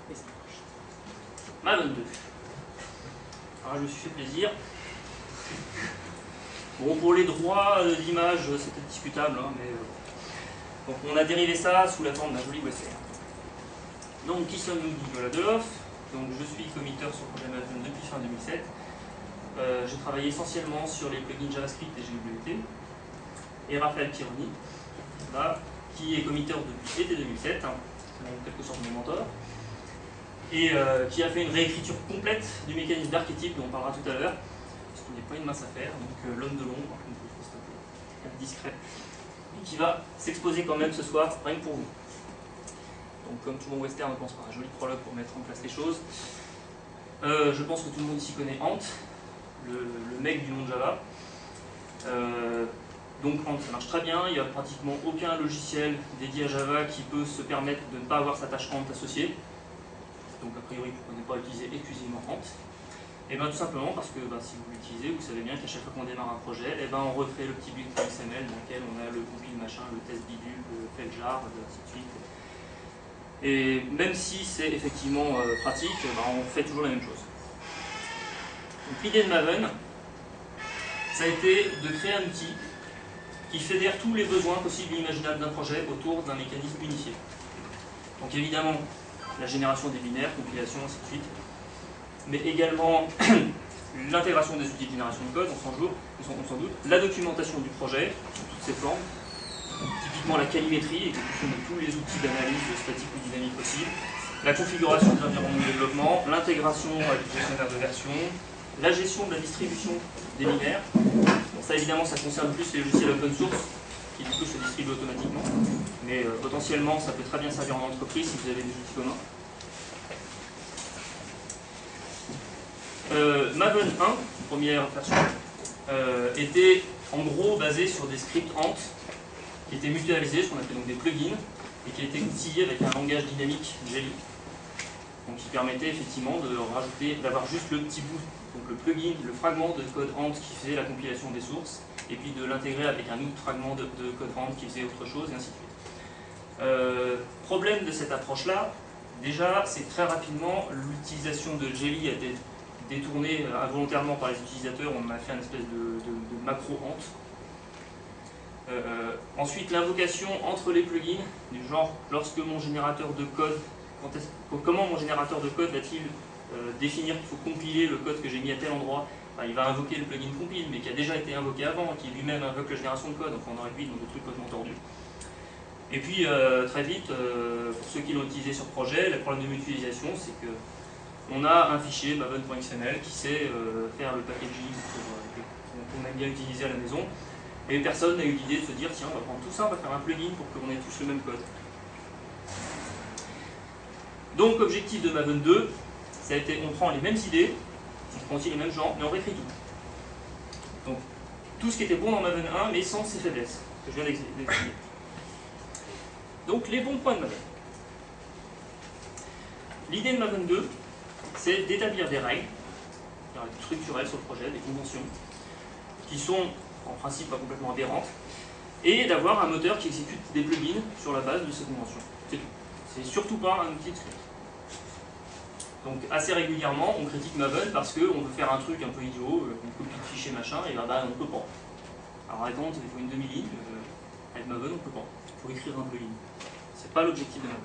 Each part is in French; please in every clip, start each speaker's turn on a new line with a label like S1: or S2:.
S1: Et ça marche. Maven 2. Alors je me suis fait plaisir. Bon, pour les droits d'image, c'était discutable, hein, mais donc on a dérivé ça sous la forme d'un joli western. Donc qui sommes-nous, Nicolas Deloff. Donc je suis committeur sur le projet Maven depuis fin 2007. J'ai travaillé essentiellement sur les plugins JavaScript et GWT. Et Raphaël Pironi, là, qui est committeur depuis été 2007, hein, en quelque sorte mon mentor, et qui a fait une réécriture complète du mécanisme d'archétype dont on parlera tout à l'heure, ce qui n'est pas une mince affaire, donc l'homme de l'ombre, un peu discret, et qui va s'exposer quand même ce soir, rien que pour vous. Donc comme tout bon western, on commence par un joli prologue pour mettre en place les choses. Je pense que tout le monde ici connaît Ant, le mec du nom de Java. Donc Ant, ça marche très bien, il n'y a pratiquement aucun logiciel dédié à Java qui peut se permettre de ne pas avoir sa tâche Ant associée. Donc a priori, pourquoi ne pas utiliser exclusivement Ant? Et bien tout simplement parce que si vous l'utilisez, vous savez bien qu'à chaque fois qu'on démarre un projet, on refait le petit build.xml dans lequel on a le compile machin, le test bidule, le feljar, ainsi de suite. Et même si c'est effectivement pratique, on fait toujours la même chose. Donc l'idée de Maven, ça a été de créer un outil qui fédère tous les besoins possibles et imaginables d'un projet autour d'un mécanisme unifié. Donc évidemment, la génération des binaires, compilation, ainsi de suite, mais également l'intégration des outils de génération de code, on s'en doute, la documentation du projet, sous toutes ses formes, typiquement la callimétrie, exécution de tous les outils d'analyse statique ou dynamique possibles, la configuration des environnements de développement, l'intégration avec le gestionnaire de version, la gestion de la distribution des binaires. Bon, ça évidemment ça concerne plus les logiciels open source qui du coup se distribuent automatiquement, mais potentiellement ça peut très bien servir en entreprise si vous avez des outils communs. Maven 1, première version, était en gros basé sur des scripts Ant qui étaient mutualisés, ce qu'on appelle donc des plugins, et qui étaient outillés avec un langage dynamique Jelly. Donc qui permettait effectivement de rajouter, d'avoir juste le petit bout, donc le plugin, le fragment de code Ant qui faisait la compilation des sources, et puis de l'intégrer avec un autre fragment de code Ant qui faisait autre chose, et ainsi de suite. Problème de cette approche-là, déjà, c'est que très rapidement, l'utilisation de Jelly a été détournée involontairement par les utilisateurs, on a fait une espèce de macro Ant. Ensuite, l'invocation entre les plugins, du genre, lorsque mon générateur de code, comment mon générateur de code va-t-il définir qu'il faut compiler le code que j'ai mis à tel endroit? Il va invoquer le plugin compile, mais qui a déjà été invoqué avant, qui lui-même invoque la génération de code, donc on aurait pu dans des trucs complètement tordus. Et puis, très vite, pour ceux qui l'ont utilisé sur projet, le problème de mutualisation, c'est que on a un fichier maven.xml qui sait faire le packaging qu'on aime bien utiliser à la maison. Et personne n'a eu l'idée de se dire, tiens, on va prendre tout ça, on va faire un plugin pour qu'on ait tous le même code. Donc, objectif de Maven 2, ça a été, on prend les mêmes idées, on prend aussi les mêmes genres, mais on réécrit tout. Donc, tout ce qui était bon dans Maven 1, mais sans ses faiblesses, que je viens d'expliquer. Donc, les bons points de Maven. L'idée de Maven 2, c'est d'établir des règles structurelles sur le projet, des conventions, qui sont en principe pas complètement aberrantes, et d'avoir un moteur qui exécute des plugins sur la base de ces conventions. C'est tout. C'est surtout pas un outil de script. Donc assez régulièrement, on critique Maven parce qu'on veut faire un truc un peu idiot, on copie le fichier machin, et on peut pas. Alors attends, il faut une demi-ligne, avec Maven on peut pas. Il faut écrire un plugin. C'est pas l'objectif de Maven.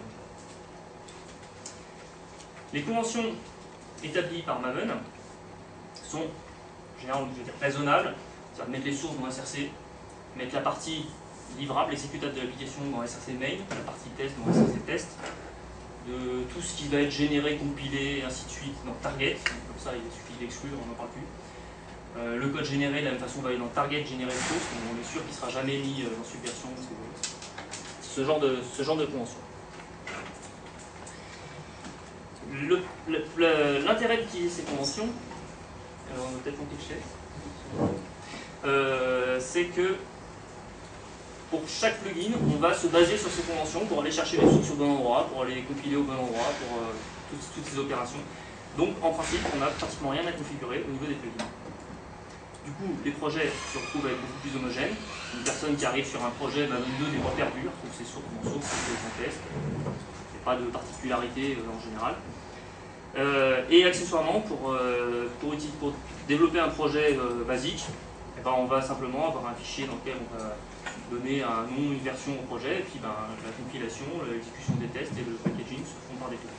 S1: Les conventions établies par Maven sont, en général, je veux dire, raisonnables. C'est-à-dire mettre les sources dans SRC, mettre la partie livrable, exécutable de l'application dans SRC main, la partie test dans SRC test, de tout ce qui va être généré, compilé, et ainsi de suite dans target, donc comme ça il suffit d'exclure, on n'en parle plus. Le code généré, de la même façon, va aller dans target généré de source, donc on est sûr qu'il ne sera jamais mis dans subversion, ce genre de convention. L'intérêt d'utiliser ces conventions, alors on va peut-être monter le chef, c'est que pour chaque plugin, on va se baser sur ces conventions pour aller chercher les sources au bon endroit, pour aller les compiler au bon endroit, pour toutes ces opérations. Donc en principe, on n'a pratiquement rien à configurer au niveau des plugins. Du coup, les projets se retrouvent avec beaucoup plus homogènes. Une personne qui arrive sur un projet Maven 2 n'est pas perdue, retrouve ses sources en source, ses en test. pas de particularité en général. Et accessoirement, pour développer un projet basique, eh ben, on va simplement avoir un fichier dans lequel on va donner un nom, une version au projet, et puis ben, la compilation, l'exécution des tests et le packaging se font par défaut.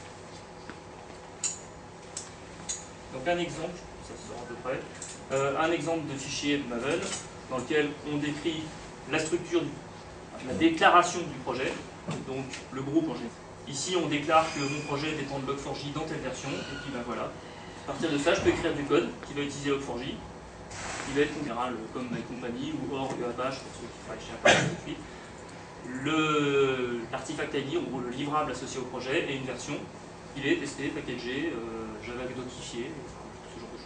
S1: Donc un exemple, ça sort à peu près, un exemple de fichier Maven dans lequel on décrit la structure, la déclaration du projet, donc le groupe en général. Ici on déclare que mon projet dépend de Log4j dans telle version, et puis ben voilà. À partir de ça, je peux écrire du code qui va utiliser Log4j, qui va être en général comme MyCompany ou Org, Apache pour ceux qui travaillent chez Apache tout de suite. L'artifact ID, en gros le livrable associé au projet, et une version. Il est testé, packagé, Java avec d'autres fichiers, ce genre de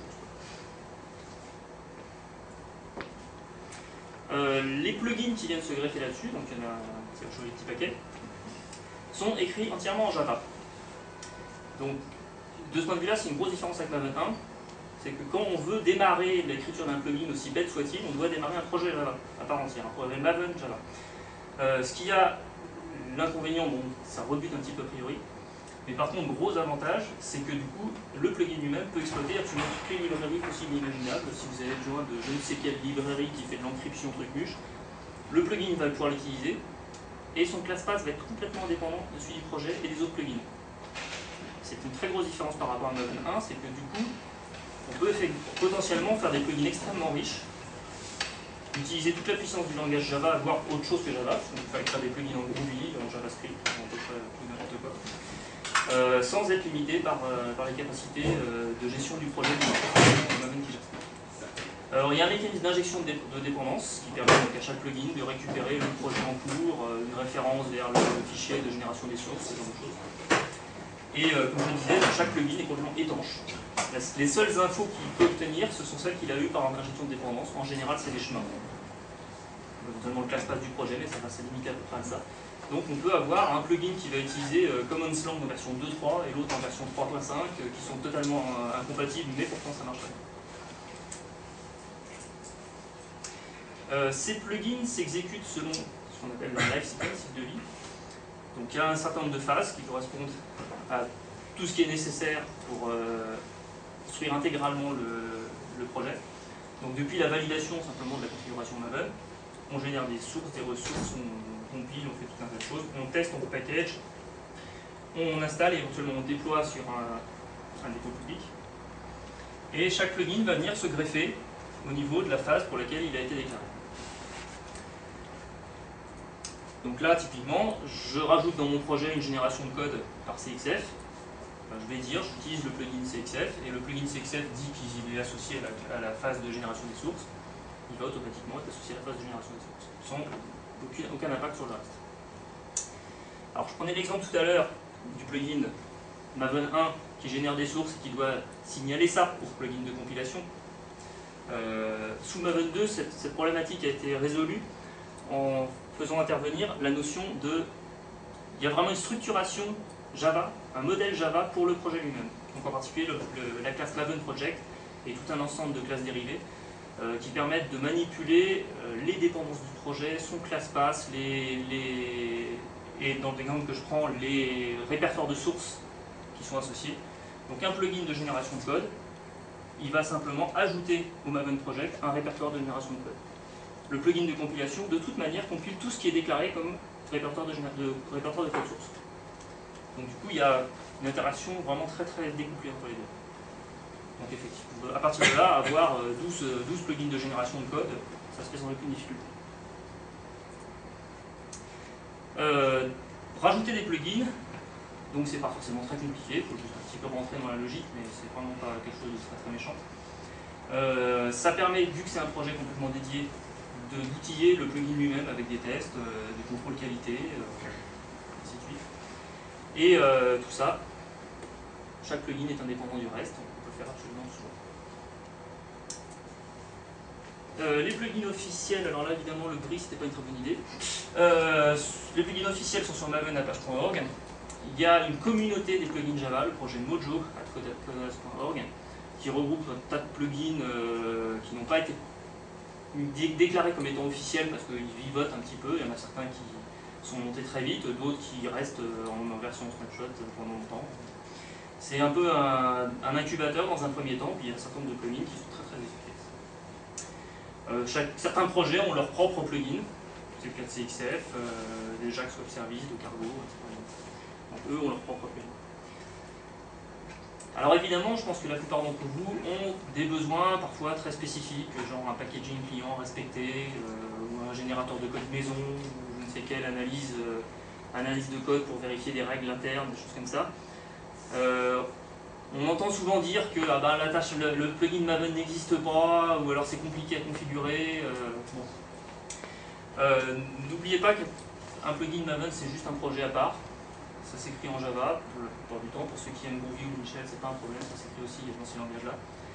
S1: choses. Les plugins qui viennent se greffer là-dessus, donc il y en a un petit paquet, sont écrits entièrement en Java. Donc de ce point de vue-là, c'est une grosse différence avec Maven 1. C'est que quand on veut démarrer l'écriture d'un plugin, aussi bête soit-il, on doit démarrer un projet Java à part entière, un projet Maven Java. Ce qui a l'inconvénient, bon, ça rebute un petit peu a priori, mais par contre, gros avantage, c'est que du coup, le plugin lui-même peut exploiter absolument toutes les librairies possibles et imaginables. Si vous avez besoin de je ne sais quelle librairie qui fait de l'encryption truc muche, le plugin va pouvoir l'utiliser, et son classe-path va être complètement indépendant de celui du projet et des autres plugins. C'est une très grosse différence par rapport à Maven 1, c'est que du coup, on peut potentiellement faire des plugins extrêmement riches, utiliser toute la puissance du langage Java, voire autre chose que Java, donc il fallait faire des plugins en Groovy, en JavaScript, en à peu près tout n'importe quoi, sans être limité par les capacités de gestion du projet du Maven qui gère. Alors il y a un mécanisme d'injection de dépendance qui permet donc à chaque plugin de récupérer le projet en cours, une référence vers le fichier de génération des sources, ce genre de choses. Et comme je le disais, chaque plugin est complètement étanche. Les seules infos qu'il peut obtenir, ce sont celles qu'il a eues par une injection de dépendance. En général, c'est des chemins. Éventuellement le classe-path du projet, mais ça va se limiter à peu près à ça. Donc on peut avoir un plugin qui va utiliser Common Slang en version 2.3 et l'autre en version 3.5 qui sont totalement incompatibles, mais pourtant ça marche très bien. Ces plugins s'exécutent selon ce qu'on appelle un life cycle, cycle de vie. Donc il y a un certain nombre de phases qui correspondent à tout ce qui est nécessaire pour construire intégralement le projet. Donc depuis la validation simplement de la configuration Maven, on génère des sources, des ressources, on compile, on fait tout un tas de choses, on teste, on package, on installe et éventuellement on déploie sur un dépôt public. Et chaque plugin va venir se greffer au niveau de la phase pour laquelle il a été déclaré. Donc là, typiquement, je rajoute dans mon projet une génération de code par CXF. Je vais dire, j'utilise le plugin CXF, et le plugin CXF dit qu'il est associé à la phase de génération des sources. Il va automatiquement être associé à la phase de génération des sources, sans aucun impact sur le reste. Alors je prenais l'exemple tout à l'heure du plugin Maven 1 qui génère des sources et qui doit signaler ça pour plugin de compilation. Sous Maven 2, cette problématique a été résolue en faisant intervenir la notion de... Il y a vraiment une structuration Java, un modèle Java pour le projet lui-même. Donc en particulier la classe Maven Project et tout un ensemble de classes dérivées qui permettent de manipuler les dépendances du projet, son classe-path, et dans l'exemple que je prends, les répertoires de sources qui sont associés. Donc un plugin de génération de code, il va simplement ajouter au Maven Project un répertoire de génération de code. Le plugin de compilation, de toute manière, compile tout ce qui est déclaré comme répertoire de code source. Donc du coup, il y a une interaction vraiment très découplée entre les deux. Donc effectivement, à partir de là, avoir 12 plugins de génération de code, ça se fait sans aucune difficulté. Rajouter des plugins, donc c'est pas forcément très compliqué, il faut juste un petit peu rentrer dans la logique, mais c'est vraiment pas quelque chose de très méchant. Ça permet, vu que c'est un projet complètement dédié, d'outiller le plugin lui-même avec des tests, des contrôles qualité, ainsi de suite. Et tout ça, chaque plugin est indépendant du reste, on peut faire absolument tout. Les plugins officiels, alors là évidemment le bris c'était pas une très bonne idée. Les plugins officiels sont sur maven.apache.org. Il y a une communauté des plugins Java, le projet Mojo, @codas.org, qui regroupe un tas de plugins qui n'ont pas été déclarés comme étant officiels parce qu'ils vivotent un petit peu. Il y en a certains qui sont montés très vite, d'autres qui restent en version snapshot pendant longtemps. C'est un peu un incubateur dans un premier temps, puis il y a un certain nombre de plugins qui sont très efficaces. Certains projets ont leur propre plugin, c'est le cas de CXF, des Jax Web Service, de Cargo, etc. Donc eux ont leur propre plugin. Alors évidemment, je pense que la plupart d'entre vous ont des besoins parfois très spécifiques, genre un packaging client respecté, ou un générateur de code maison, ou je ne sais quelle analyse de code pour vérifier des règles internes, des choses comme ça. On entend souvent dire que le plugin Maven n'existe pas, ou alors c'est compliqué à configurer. N'oubliez pas qu'un plugin Maven c'est juste un projet à part. Ça s'écrit en Java pour la plupart du temps. Pour ceux qui aiment Groovy ou Michel, c'est pas un problème, ça s'écrit aussi dans ces langages-là.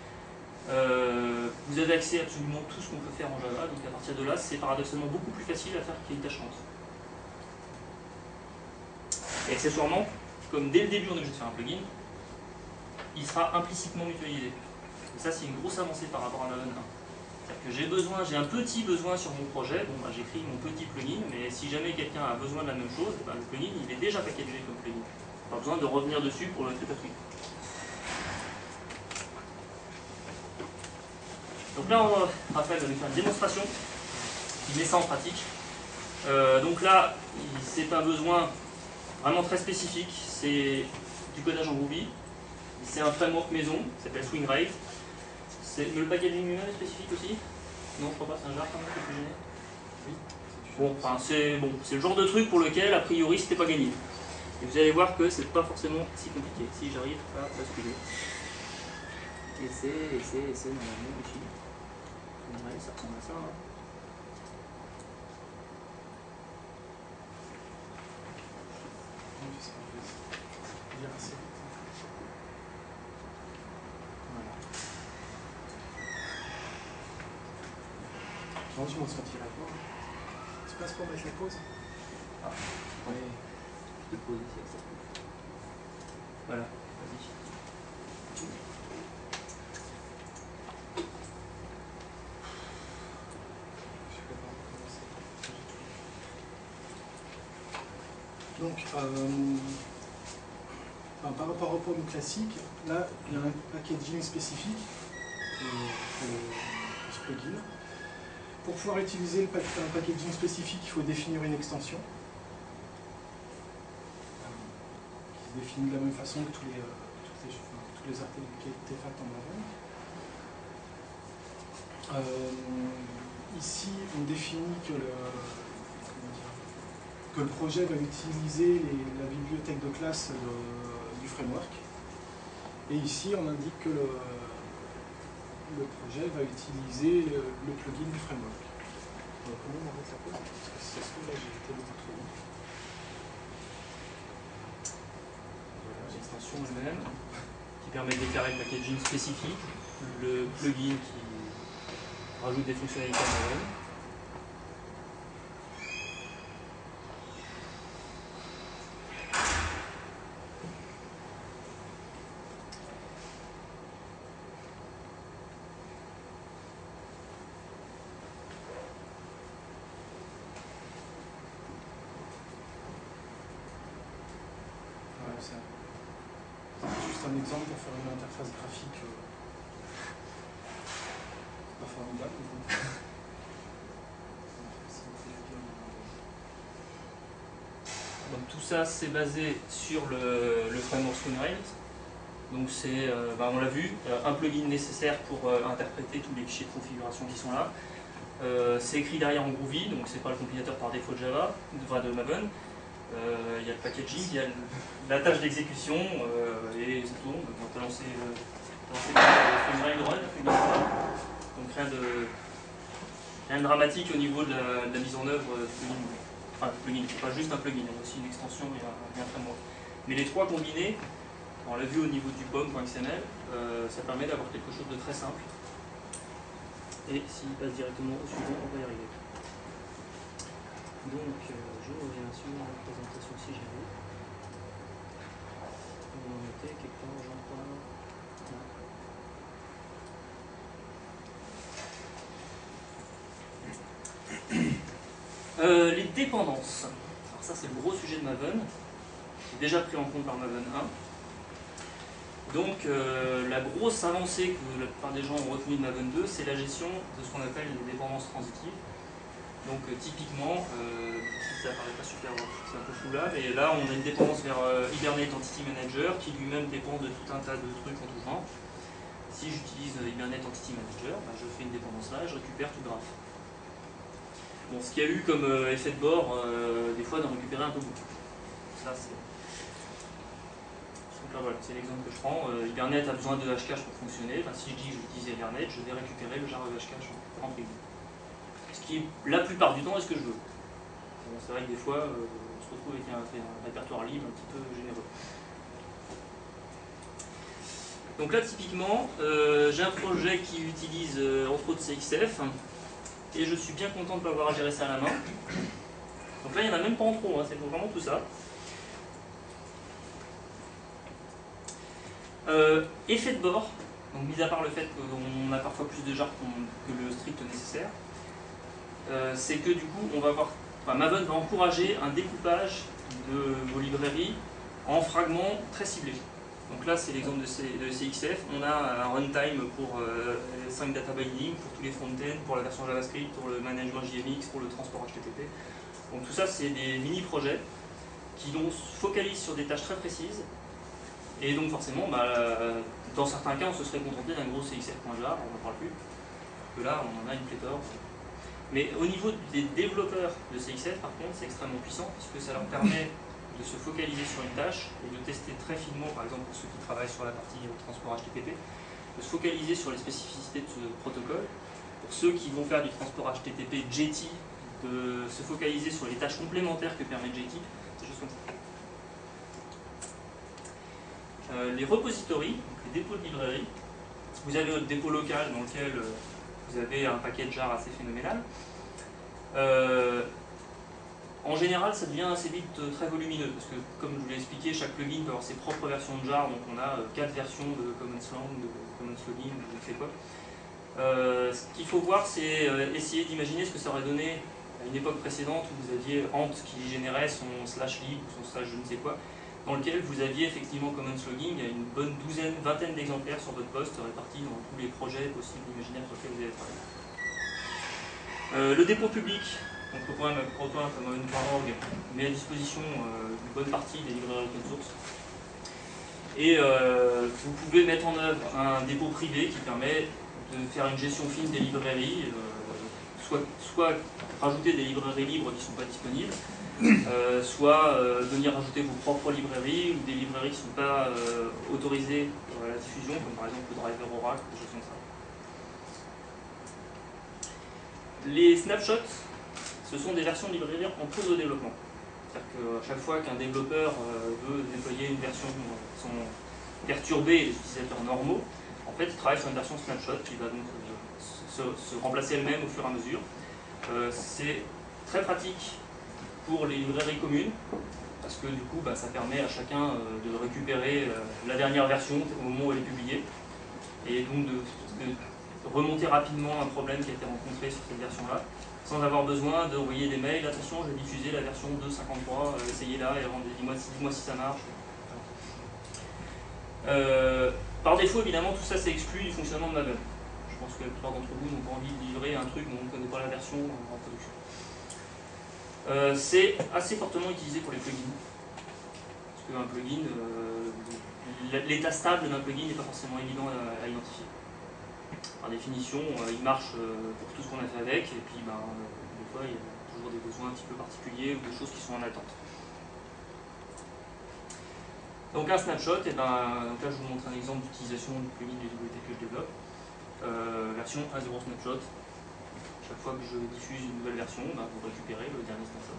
S1: Vous avez accès à absolument tout ce qu'on peut faire en Java, donc à partir de là, c'est paradoxalement beaucoup plus facile à faire qu'il y ait une tâche rente. Et accessoirement, comme dès le début on est obligé de faire un plugin, il sera implicitement mutualisé. Et ça, c'est une grosse avancée par rapport à Maven 1. C'est-à-dire que j'ai un petit besoin sur mon projet, j'écris mon petit plugin, mais si jamais quelqu'un a besoin de la même chose, le plugin il est déjà packagé comme plugin. Pas besoin de revenir dessus pour le tripatouiller. Donc là, Raphaël va nous faire une démonstration qui met ça en pratique. Donc là, c'est un besoin vraiment très spécifique, c'est du codage en Groovy. C'est un framework maison, qui s'appelle SwingRate. Le packaging lui-même est spécifique aussi? Non, je crois pas, c'est un Jar quand même qui est plus gêné. Oui. C'est le genre de truc pour lequel, a priori, c'était pas gagné. Et vous allez voir que c'est pas forcément si compliqué. Si j'arrive à basculer. Et c'est normalement ici. SwingRate, ça ressemble à ça. Hein.
S2: Non, tu montes quand il répond. Tu passes pour mettre la pause?
S1: Ah, oui. Je te pose ici avec ça. Voilà, vas-y.
S2: Donc, par rapport au POM classique, là, il y a un packaging spécifique pour ce plugin. Pour pouvoir utiliser un packaging spécifique, il faut définir une extension qui se définit de la même façon que tous les artefacts en Maven. Ici, on définit que le projet va utiliser la bibliothèque de classe du framework. Et ici, on indique que le projet va utiliser le plugin du framework. Donc, comment on arrête la pause? Parce que si ça se trouve, là, j'ai été beaucoup trop long.
S1: Voilà, l'extension elle-même, qui permet de déclarer le packaging spécifique, le plugin qui rajoute des fonctionnalités à Maven.
S2: C'est juste un exemple pour faire une interface graphique pas formidable.
S1: Donc tout ça c'est basé sur le framework SwingRate. Donc c'est, on l'a vu, un plugin nécessaire pour interpréter tous les fichiers de configuration qui sont là. C'est écrit derrière en Groovy, donc c'est pas le compilateur par défaut de Java, de Maven. Il y a le packaging, il y a la tâche d'exécution et ça tourne. Donc on va lancer SwingRate run, donc rien de dramatique au niveau de la mise en œuvre du plugin. Enfin, le plugin, c'est pas juste un plugin, il y a aussi une extension et un framework. Mais les trois combinés, on l'a vu au niveau du POM.xml, ça permet d'avoir quelque chose de très simple. Et s'il passe directement au suivant, on va y arriver. Donc, je reviens sur la présentation si j'arrive. On va noter quelque part, j'en parle. Les dépendances. Alors Ça, c'est le gros sujet de Maven, qui est déjà pris en compte par Maven 1. Donc, la grosse avancée que la plupart des gens ont retenue de Maven 2, c'est la gestion de ce qu'on appelle les dépendances transitives. Donc, typiquement, ça paraît pas super, c'est un peu flou là, mais là, on a une dépendance vers Hibernate Entity Manager qui lui-même dépend de tout un tas de trucs en tout genre. Si j'utilise Hibernate Entity Manager, bah, je fais une dépendance là et je récupère tout le graphe. Bon, ce qu'il y a eu comme effet de bord, des fois, d'en récupérer un peu beaucoup. Ça, c'est... Donc là, voilà, c'est l'exemple que je prends. Hibernate a besoin de hashcache pour fonctionner. Enfin, si je dis que je vais utiliser Hibernate, je vais récupérer le jar de hashcache en prime. Ce qui, la plupart du temps, est ce que je veux. Bon, c'est vrai que des fois, on se retrouve avec un répertoire libre un petit peu généreux. Donc là, typiquement, j'ai un projet qui utilise entre autres CXF, et je suis bien content de ne pas avoir à gérer ça à la main. Donc là, il n'y en a même pas en trop, hein, c'est vraiment tout ça. Effet de bord, donc mis à part le fait qu'on a parfois plus de jars que le strict nécessaire, c'est que du coup, on va avoir, enfin, Maven va encourager un découpage de vos librairies en fragments très ciblés. Donc là, c'est l'exemple de CXF. On a un runtime pour 5 data binding, pour tous les front-end, pour la version JavaScript, pour le management JMX, pour le transport HTTP. Donc tout ça, c'est des mini-projets qui se focalisent sur des tâches très précises. Et donc forcément, bah, dans certains cas, on se serait contenté d'un gros CXF.jar, on n'en parle plus. Que là, on en a une pléthore. Mais au niveau des développeurs de CXF, par contre, c'est extrêmement puissant, puisque ça leur permet de se focaliser sur une tâche et de tester très finement, par exemple pour ceux qui travaillent sur la partie transport HTTP, de se focaliser sur les spécificités de ce protocole. Pour ceux qui vont faire du transport HTTP JT, de se focaliser sur les tâches complémentaires que permet JT, des choses comme ça. Les repositories, donc les dépôts de librairie, vous avez votre dépôt local dans lequel vous avez un paquet de jar assez phénoménal. En général, ça devient assez vite très volumineux, parce que, comme je vous l'ai expliqué, chaque plugin peut avoir ses propres versions de jar, donc on a 4 versions de Commons Lang, de Commons Login, je ne sais quoi. Ce qu'il faut voir, c'est essayer d'imaginer ce que ça aurait donné à une époque précédente où vous aviez Ant qui générait son /lib ou son / je ne sais quoi, dans lequel vous aviez effectivement Commons Logging à une bonne vingtaine d'exemplaires sur votre poste, répartis dans tous les projets possibles imaginaires sur lesquels vous avez travaillé. Le dépôt public, donc proton.maven.org, met à disposition une bonne partie des librairies open source. Et vous pouvez mettre en œuvre un dépôt privé qui permet de faire une gestion fine des librairies, soit rajouter des librairies libres qui ne sont pas disponibles, soit venir rajouter vos propres librairies ou des librairies qui ne sont pas autorisées à la diffusion, comme par exemple le driver Oracle, des choses comme ça. Les snapshots, ce sont des versions de librairies en cours de développement. C'est-à-dire qu'à chaque fois qu'un développeur veut déployer une version sans perturber les utilisateurs normaux, en fait, il travaille sur une version snapshot qui va donc se remplacer elle-même au fur et à mesure. C'est très pratique pour les librairies communes, parce que du coup, ça permet à chacun de récupérer la dernière version au moment où elle est publiée, et donc de remonter rapidement un problème qui a été rencontré sur cette version-là, sans avoir besoin d'envoyer des mails. Attention, je vais diffuser la version 2.53, essayez-là et dis-moi si ça marche. Par défaut, évidemment, tout ça c'est exclu du fonctionnement de Maven. Je pense que la plupart d'entre vous n'ont pas envie de livrer un truc dont on ne connaît pas la version en production. C'est assez fortement utilisé pour les plugins. Parce qu'un plugin, l'état stable d'un plugin n'est pas forcément évident à identifier. Par définition, il marche pour tout ce qu'on a fait avec, et puis des fois il y a toujours des besoins un petit peu particuliers ou des choses qui sont en attente. Donc un snapshot, et donc là je vous montre un exemple d'utilisation du plugin de WT que je développe. Version 1.0 snapshot. Chaque fois que je diffuse une nouvelle version, vous récupérez le dernier snapshot.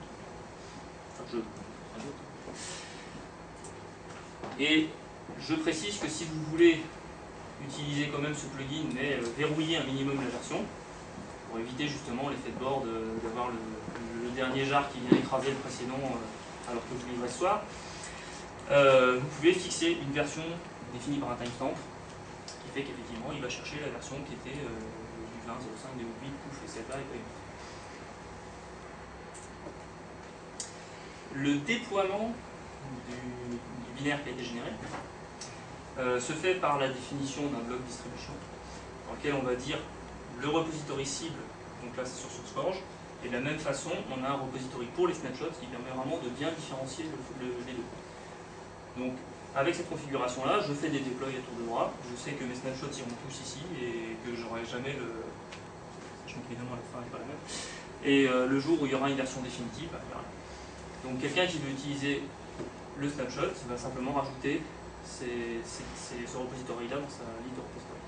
S1: Et je précise que si vous voulez utiliser quand même ce plugin, mais verrouiller un minimum la version, pour éviter justement l'effet de bord d'avoir le dernier jar qui vient écraser le précédent alors que vous livrez ce soir, vous pouvez fixer une version définie par un timestamp qui fait qu'effectivement il va chercher la version qui était du 20.05, 2008, pouf, et celle-là est pas une. le déploiement du binaire qui a été généré se fait par la définition d'un bloc distribution, dans lequel on va dire le repository cible, donc là c'est sur SourceForge, et de la même façon, on a un repository pour les snapshots qui permet vraiment de bien différencier les deux. Donc, avec cette configuration-là, je fais des déploys à tour de bras. Je sais que mes snapshots iront tous ici et que j'aurai jamais le. Sachant qu'évidemment la fin n'est pas la même. Et le jour où il y aura une version définitive, bah, il y aura. Donc, quelqu'un qui veut utiliser le snapshot va simplement rajouter ce repository-là dans sa liste de repository.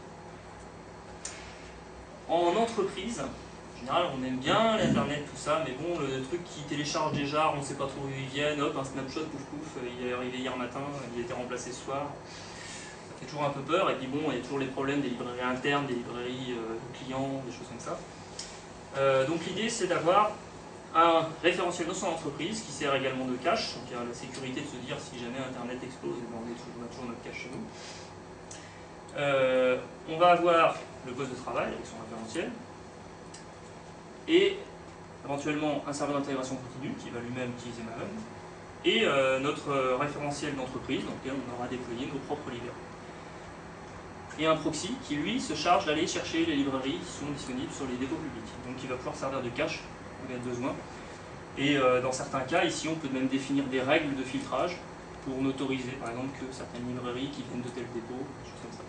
S1: En entreprise, en général, on aime bien l'internet, tout ça, mais bon, le truc qui télécharge déjà, on ne sait pas trop où ils viennent, hop, un snapshot, pouf pouf, il est arrivé hier matin, il a été remplacé ce soir. Ça fait toujours un peu peur, et puis bon, il y a toujours les problèmes des librairies internes, des librairies clients, des choses comme ça. Donc l'idée, c'est d'avoir un référentiel dans son entreprise qui sert également de cache, donc il y a la sécurité de se dire si jamais Internet explose, on a toujours notre cache chez nous. On va avoir le poste de travail avec son référentiel, et éventuellement un serveur d'intégration continue qui va lui-même utiliser Maven, et notre référentiel d'entreprise dans lequel on aura déployé nos propres librairies. Et un proxy qui lui se charge d'aller chercher les librairies qui sont disponibles sur les dépôts publics. Donc il va pouvoir servir de cache en cas de besoin. Et dans certains cas, ici on peut même définir des règles de filtrage pour n'autoriser par exemple que certaines librairies qui viennent de tel dépôt, des choses comme ça.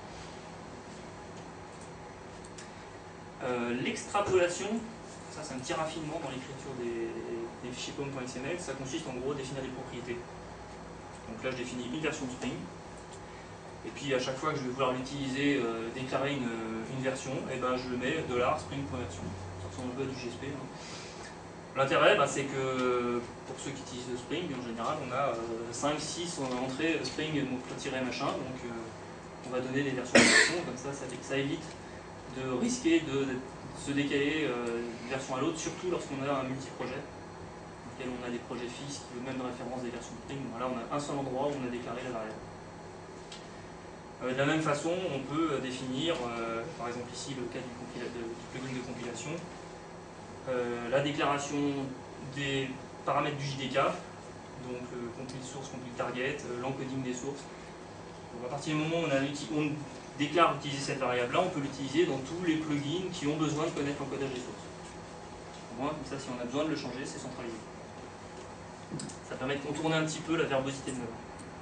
S1: L'extrapolation, ça c'est un petit raffinement dans l'écriture des fichiers POM.xml, ça consiste en gros à définir des propriétés. Donc là je définis une version de Spring, et puis à chaque fois que je vais vouloir l'utiliser, déclarer une version, et ben je mets $spring.version. Ça ressemble un peu à du GSP. Hein. L'intérêt, c'est que pour ceux qui utilisent Spring, en général, on a 5-6 entrées Spring machin, donc on va donner des versions de version, comme ça évite de risquer de se décaler d'une version à l'autre, surtout lorsqu'on a un multi-projet, dans lequel on a des projets fixes qui veulent même de référence des versions de Spring. Bon, là, on a un seul endroit où on a déclaré la variable. De la même façon, on peut définir, par exemple ici le cas du plugin de compilation, la déclaration des paramètres du JDK, donc compile source, compile target, l'encoding des sources. Donc à partir du moment où on déclare utiliser cette variable-là, on peut l'utiliser dans tous les plugins qui ont besoin de connaître l'encodage des sources. Au moins, comme ça, si on a besoin de le changer, c'est centralisé. Ça permet de contourner un petit peu la verbosité de Maven.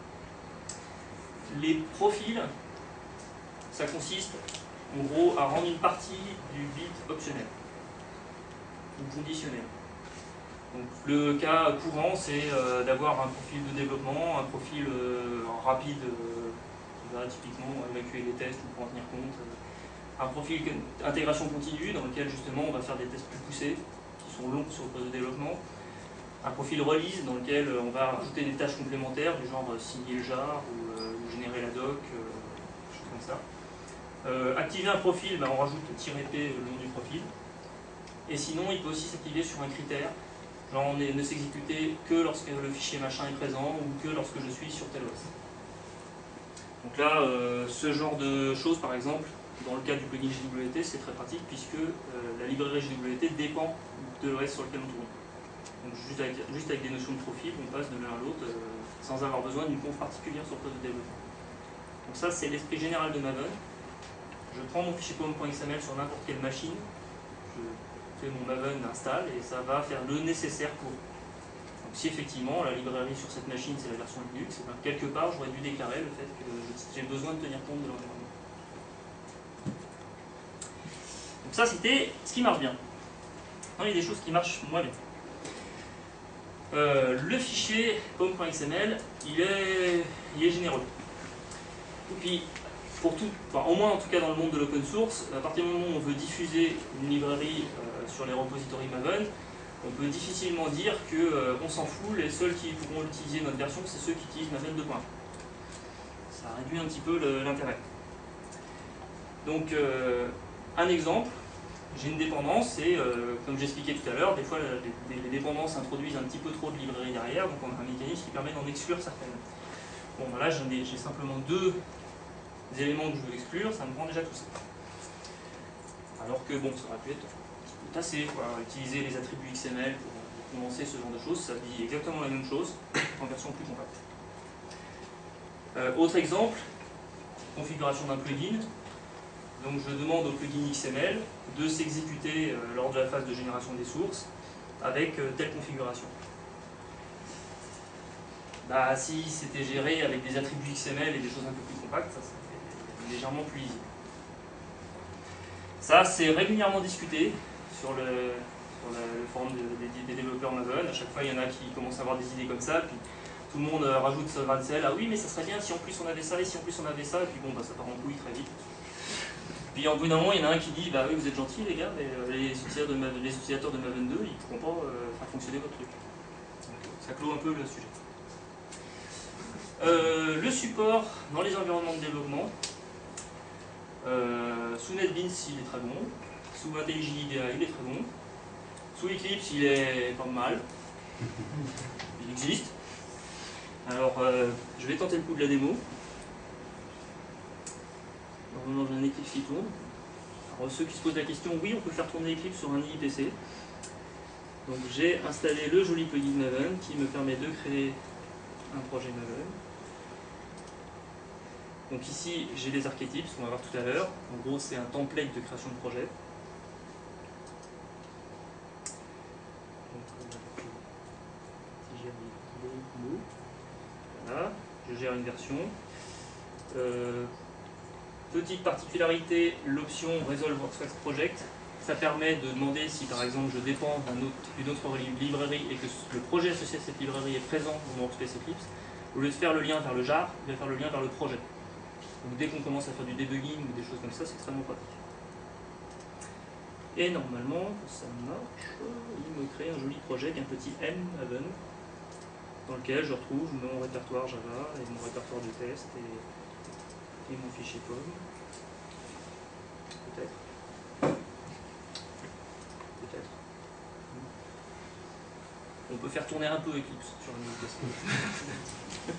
S1: Les profils, ça consiste en gros à rendre une partie du bit optionnel ou conditionnel. Donc, le cas courant, c'est d'avoir un profil de développement, un profil rapide qui va typiquement évacuer les tests ou pour en tenir compte, un profil intégration continue dans lequel justement on va faire des tests plus poussés qui sont longs sur le poste de développement, un profil release dans lequel on va rajouter des tâches complémentaires du genre signer le jar ou générer la doc, des choses comme ça. Activer un profil, on rajoute -p le nom du profil. Et sinon, il peut aussi s'activer sur un critère, genre ne s'exécuter que lorsque le fichier machin est présent ou que lorsque je suis sur tel OS. Donc là, ce genre de choses, par exemple, dans le cas du plugin JWT, c'est très pratique puisque la librairie JWT dépend de l'OS sur lequel on tourne. Donc juste avec des notions de profil, on passe de l'un à l'autre sans avoir besoin d'une conf particulière sur le poste de développement. Donc ça, c'est l'esprit général de Maven. Je prends mon fichier pom.xml sur n'importe quelle machine, je fais mon Maven install et ça va faire le nécessaire pour. Donc si effectivement la librairie sur cette machine c'est la version Linux, quelque part j'aurais dû déclarer le fait que j'ai besoin de tenir compte de l'environnement. Donc ça c'était ce qui marche bien. Maintenant il y a des choses qui marchent moins bien. Le fichier pom.xml il est généreux. Et puis pour tout, au moins en tout cas dans le monde de l'open source, à partir du moment où on veut diffuser une librairie sur les repositories Maven, on peut difficilement dire qu'on s'en fout, les seuls qui pourront utiliser notre version, c'est ceux qui utilisent Maven 2.1. Ça réduit un petit peu l'intérêt. Donc, un exemple, j'ai une dépendance et, comme j'expliquais tout à l'heure, des fois les dépendances introduisent un petit peu trop de librairies derrière, donc on a un mécanisme qui permet d'en exclure certaines. Bon, là j'ai simplement deux éléments que je veux exclure, ça me prend déjà tout ça. Alors que bon, ça aurait pu être assez, utiliser les attributs XML pour condenser ce genre de choses, ça dit exactement la même chose en version plus compacte. Autre exemple, configuration d'un plugin. Donc je demande au plugin XML de s'exécuter lors de la phase de génération des sources avec telle configuration. Bah, si c'était géré avec des attributs XML et des choses un peu plus compactes, ça serait légèrement plus lisible. Ça, c'est régulièrement discuté sur le forum des développeurs Maven. À chaque fois, il y en a qui commencent à avoir des idées comme ça, puis tout le monde rajoute ce grain de sel. Ah oui, mais ça serait bien si en plus on avait ça, et si en plus on avait ça, et puis bon, bah, ça part en couille très vite. Puis en bout d'un moment, il y en a un qui dit, bah oui, vous êtes gentils les gars, mais les utilisateurs de Maven 2, ils ne pourront pas faire fonctionner votre truc. Donc, ça clôt un peu le sujet. Le support dans les environnements de développement. Sous NetBeans, il est très bon. Sous IntelliJ IDEA, il est très bon. Sous Eclipse, il est pas mal. Il existe. Alors, je vais tenter le coup de la démo. Normalement, j'ai un Eclipse qui tourne. Alors, ceux qui se posent la question, oui, on peut faire tourner Eclipse sur un IPC. Donc, j'ai installé le joli plugin Maven qui me permet de créer un projet Maven. Donc ici, j'ai les archétypes, qu'on va voir tout à l'heure. En gros, c'est un template de création de projet. Voilà, je gère une version. Petite particularité, l'option Resolve Workspace Project, ça permet de demander si par exemple je dépends d'une autre librairie et que le projet associé à cette librairie est présent dans mon Workspace Eclipse, au lieu de faire le lien vers le jar, il va faire le lien vers le projet. Donc dès qu'on commence à faire du debugging ou des choses comme ça, c'est extrêmement pratique. Et normalement, ça marche, il me crée un joli projet avec un petit M Maven, dans lequel je retrouve mon répertoire Java et mon répertoire de test et mon fichier POM. Peut-être. Peut-être. On peut faire tourner un peu Eclipse sur un nouveau PC.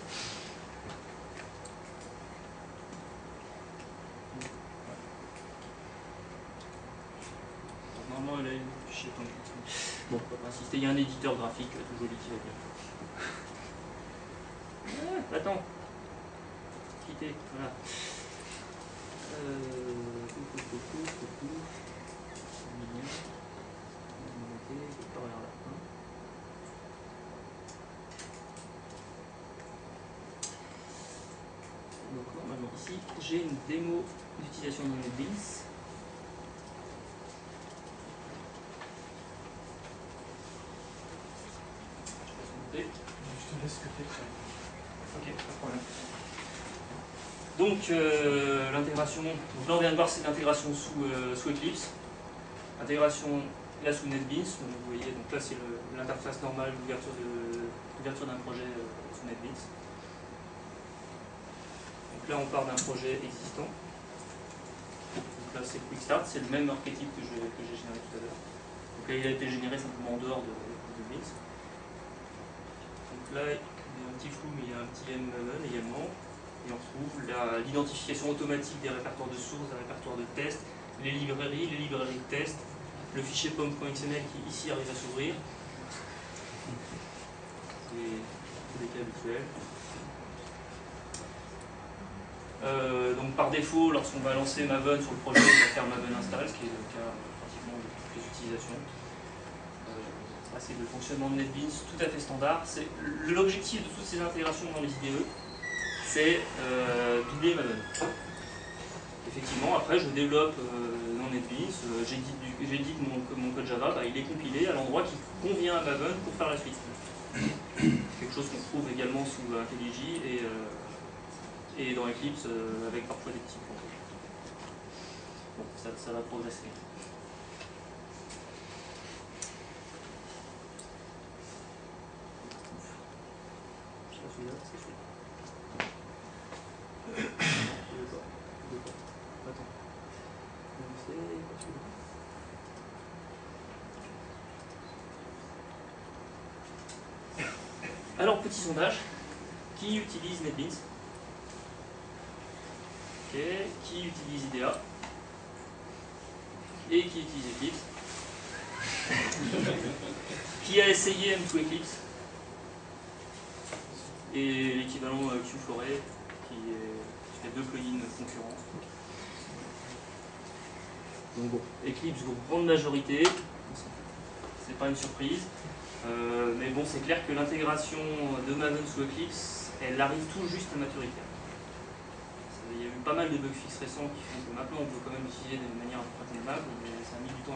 S1: Normalement, elle a une fichier POM. Bon, on va pas insister, il y a un éditeur graphique tout joli qui va bien. Ah, attends. Quitter, voilà. Donc normalement ici j'ai une démo d'utilisation de NetBeans. Je te laisse que faire. Ok, pas de problème. Donc l'intégration, là on vient de voir c'est l'intégration sous Eclipse. Intégration là sous NetBeans, donc vous voyez, donc là c'est l'interface normale d'ouverture d'un projet sous NetBeans. Donc là on part d'un projet existant. Donc là c'est Quick Start, c'est le même archétype que j'ai généré tout à l'heure. Donc là il a été généré simplement en dehors de NetBeans. Donc là il y a un petit flou mais il y a un petit M Maven également. Et on retrouve l'identification automatique des répertoires de sources, des répertoires de test, les librairies de test, le fichier pom.xml qui ici arrive à s'ouvrir. C'est tous les cas habituels. Donc par défaut, lorsqu'on va lancer Maven sur le projet, on va faire Maven install, ce qui est le cas pratiquement de toutes les utilisations. C'est le fonctionnement de NetBeans tout à fait standard. L'objectif de toutes ces intégrations dans les IDE, c'est doubler Maven. Effectivement, après je développe dans NetBeans, j'édite mon code Java, bah, il est compilé à l'endroit qui convient à Maven pour faire la suite. Quelque chose qu'on trouve également sous IntelliJ et dans Eclipse avec parfois des petits points. Bon, ça va progresser. C'est pas celui-là, c'est celui-là. Attends. Alors, petit sondage. Qui utilise NetBeans? Ok. Qui utilise IDEA? Et qui utilise Eclipse? Qui a essayé M2 Eclipse? Et l'équivalent QFlore, qui fait 2 plugins concurrents. Donc bon, Eclipse, grande majorité, c'est pas une surprise. Mais bon, c'est clair que l'intégration de Maven sous Eclipse, elle arrive tout juste à maturité. Il y a eu pas mal de bugs fixes récents qui font que maintenant on peut quand même l'utiliser de manière incontournable, mais ça a mis du temps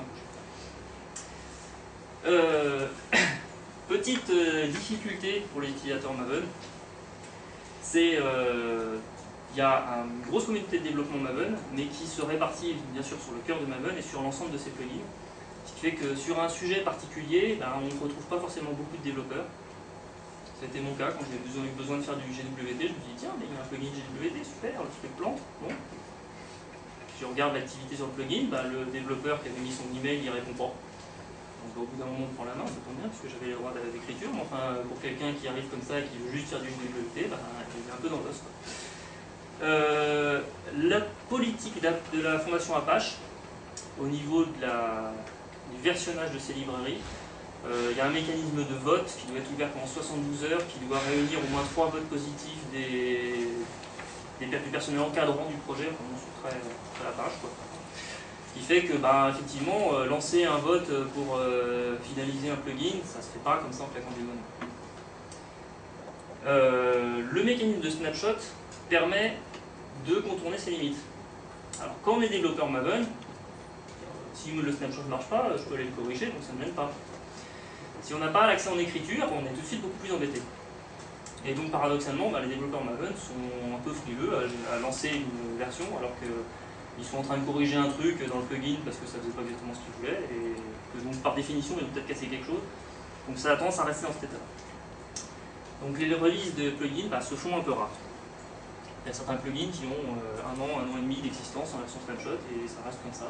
S1: à bouger. Petite difficulté pour les utilisateurs Maven, c'est il y a une grosse communauté de développement Maven, mais qui se répartit bien sûr sur le cœur de Maven et sur l'ensemble de ses plugins. Ce qui fait que sur un sujet particulier, on ne retrouve pas forcément beaucoup de développeurs. C'était mon cas quand j'ai eu besoin de faire du GWT, je me suis dit tiens, mais il y a un plugin GWT, super, le truc plante, bon. Je regarde l'activité sur le plugin, le développeur qui avait mis son email, il répond pas. Donc au bout d'un moment on prend la main, ça tombe bien, parce que j'avais le droit d'écriture, mais enfin pour quelqu'un qui arrive comme ça et qui veut juste faire du GWT, il est un peu dans l'os. La politique de la fondation Apache, au niveau du versionnage de ces librairies, il y a un mécanisme de vote qui doit être ouvert pendant 72 heures, qui doit réunir au moins 3 votes positifs du personnel encadrant du projet, enfin bon, c'est très Apache, quoi. Ce qui fait que, effectivement, lancer un vote pour finaliser un plugin, ça se fait pas comme ça en claquant des mains. Le mécanisme de snapshot permet de contourner ses limites. Alors, quand on est développeur Maven, si le snapshot ne marche pas, je peux aller le corriger, donc ça ne mène pas. Si on n'a pas l'accès en écriture, on est tout de suite beaucoup plus embêté. Et donc, paradoxalement, les développeurs Maven sont un peu frileux à lancer une version, alors qu'ils sont en train de corriger un truc dans le plugin parce que ça ne faisait pas exactement ce qu'ils voulaient, et que donc, par définition, ils ont peut-être cassé quelque chose. Donc, ça a tendance à rester dans cet état-là. Donc, les releases de plugins se font un peu rares. Il y a certains plugins qui ont 1 an et demi d'existence en version snapshot, et ça reste comme ça.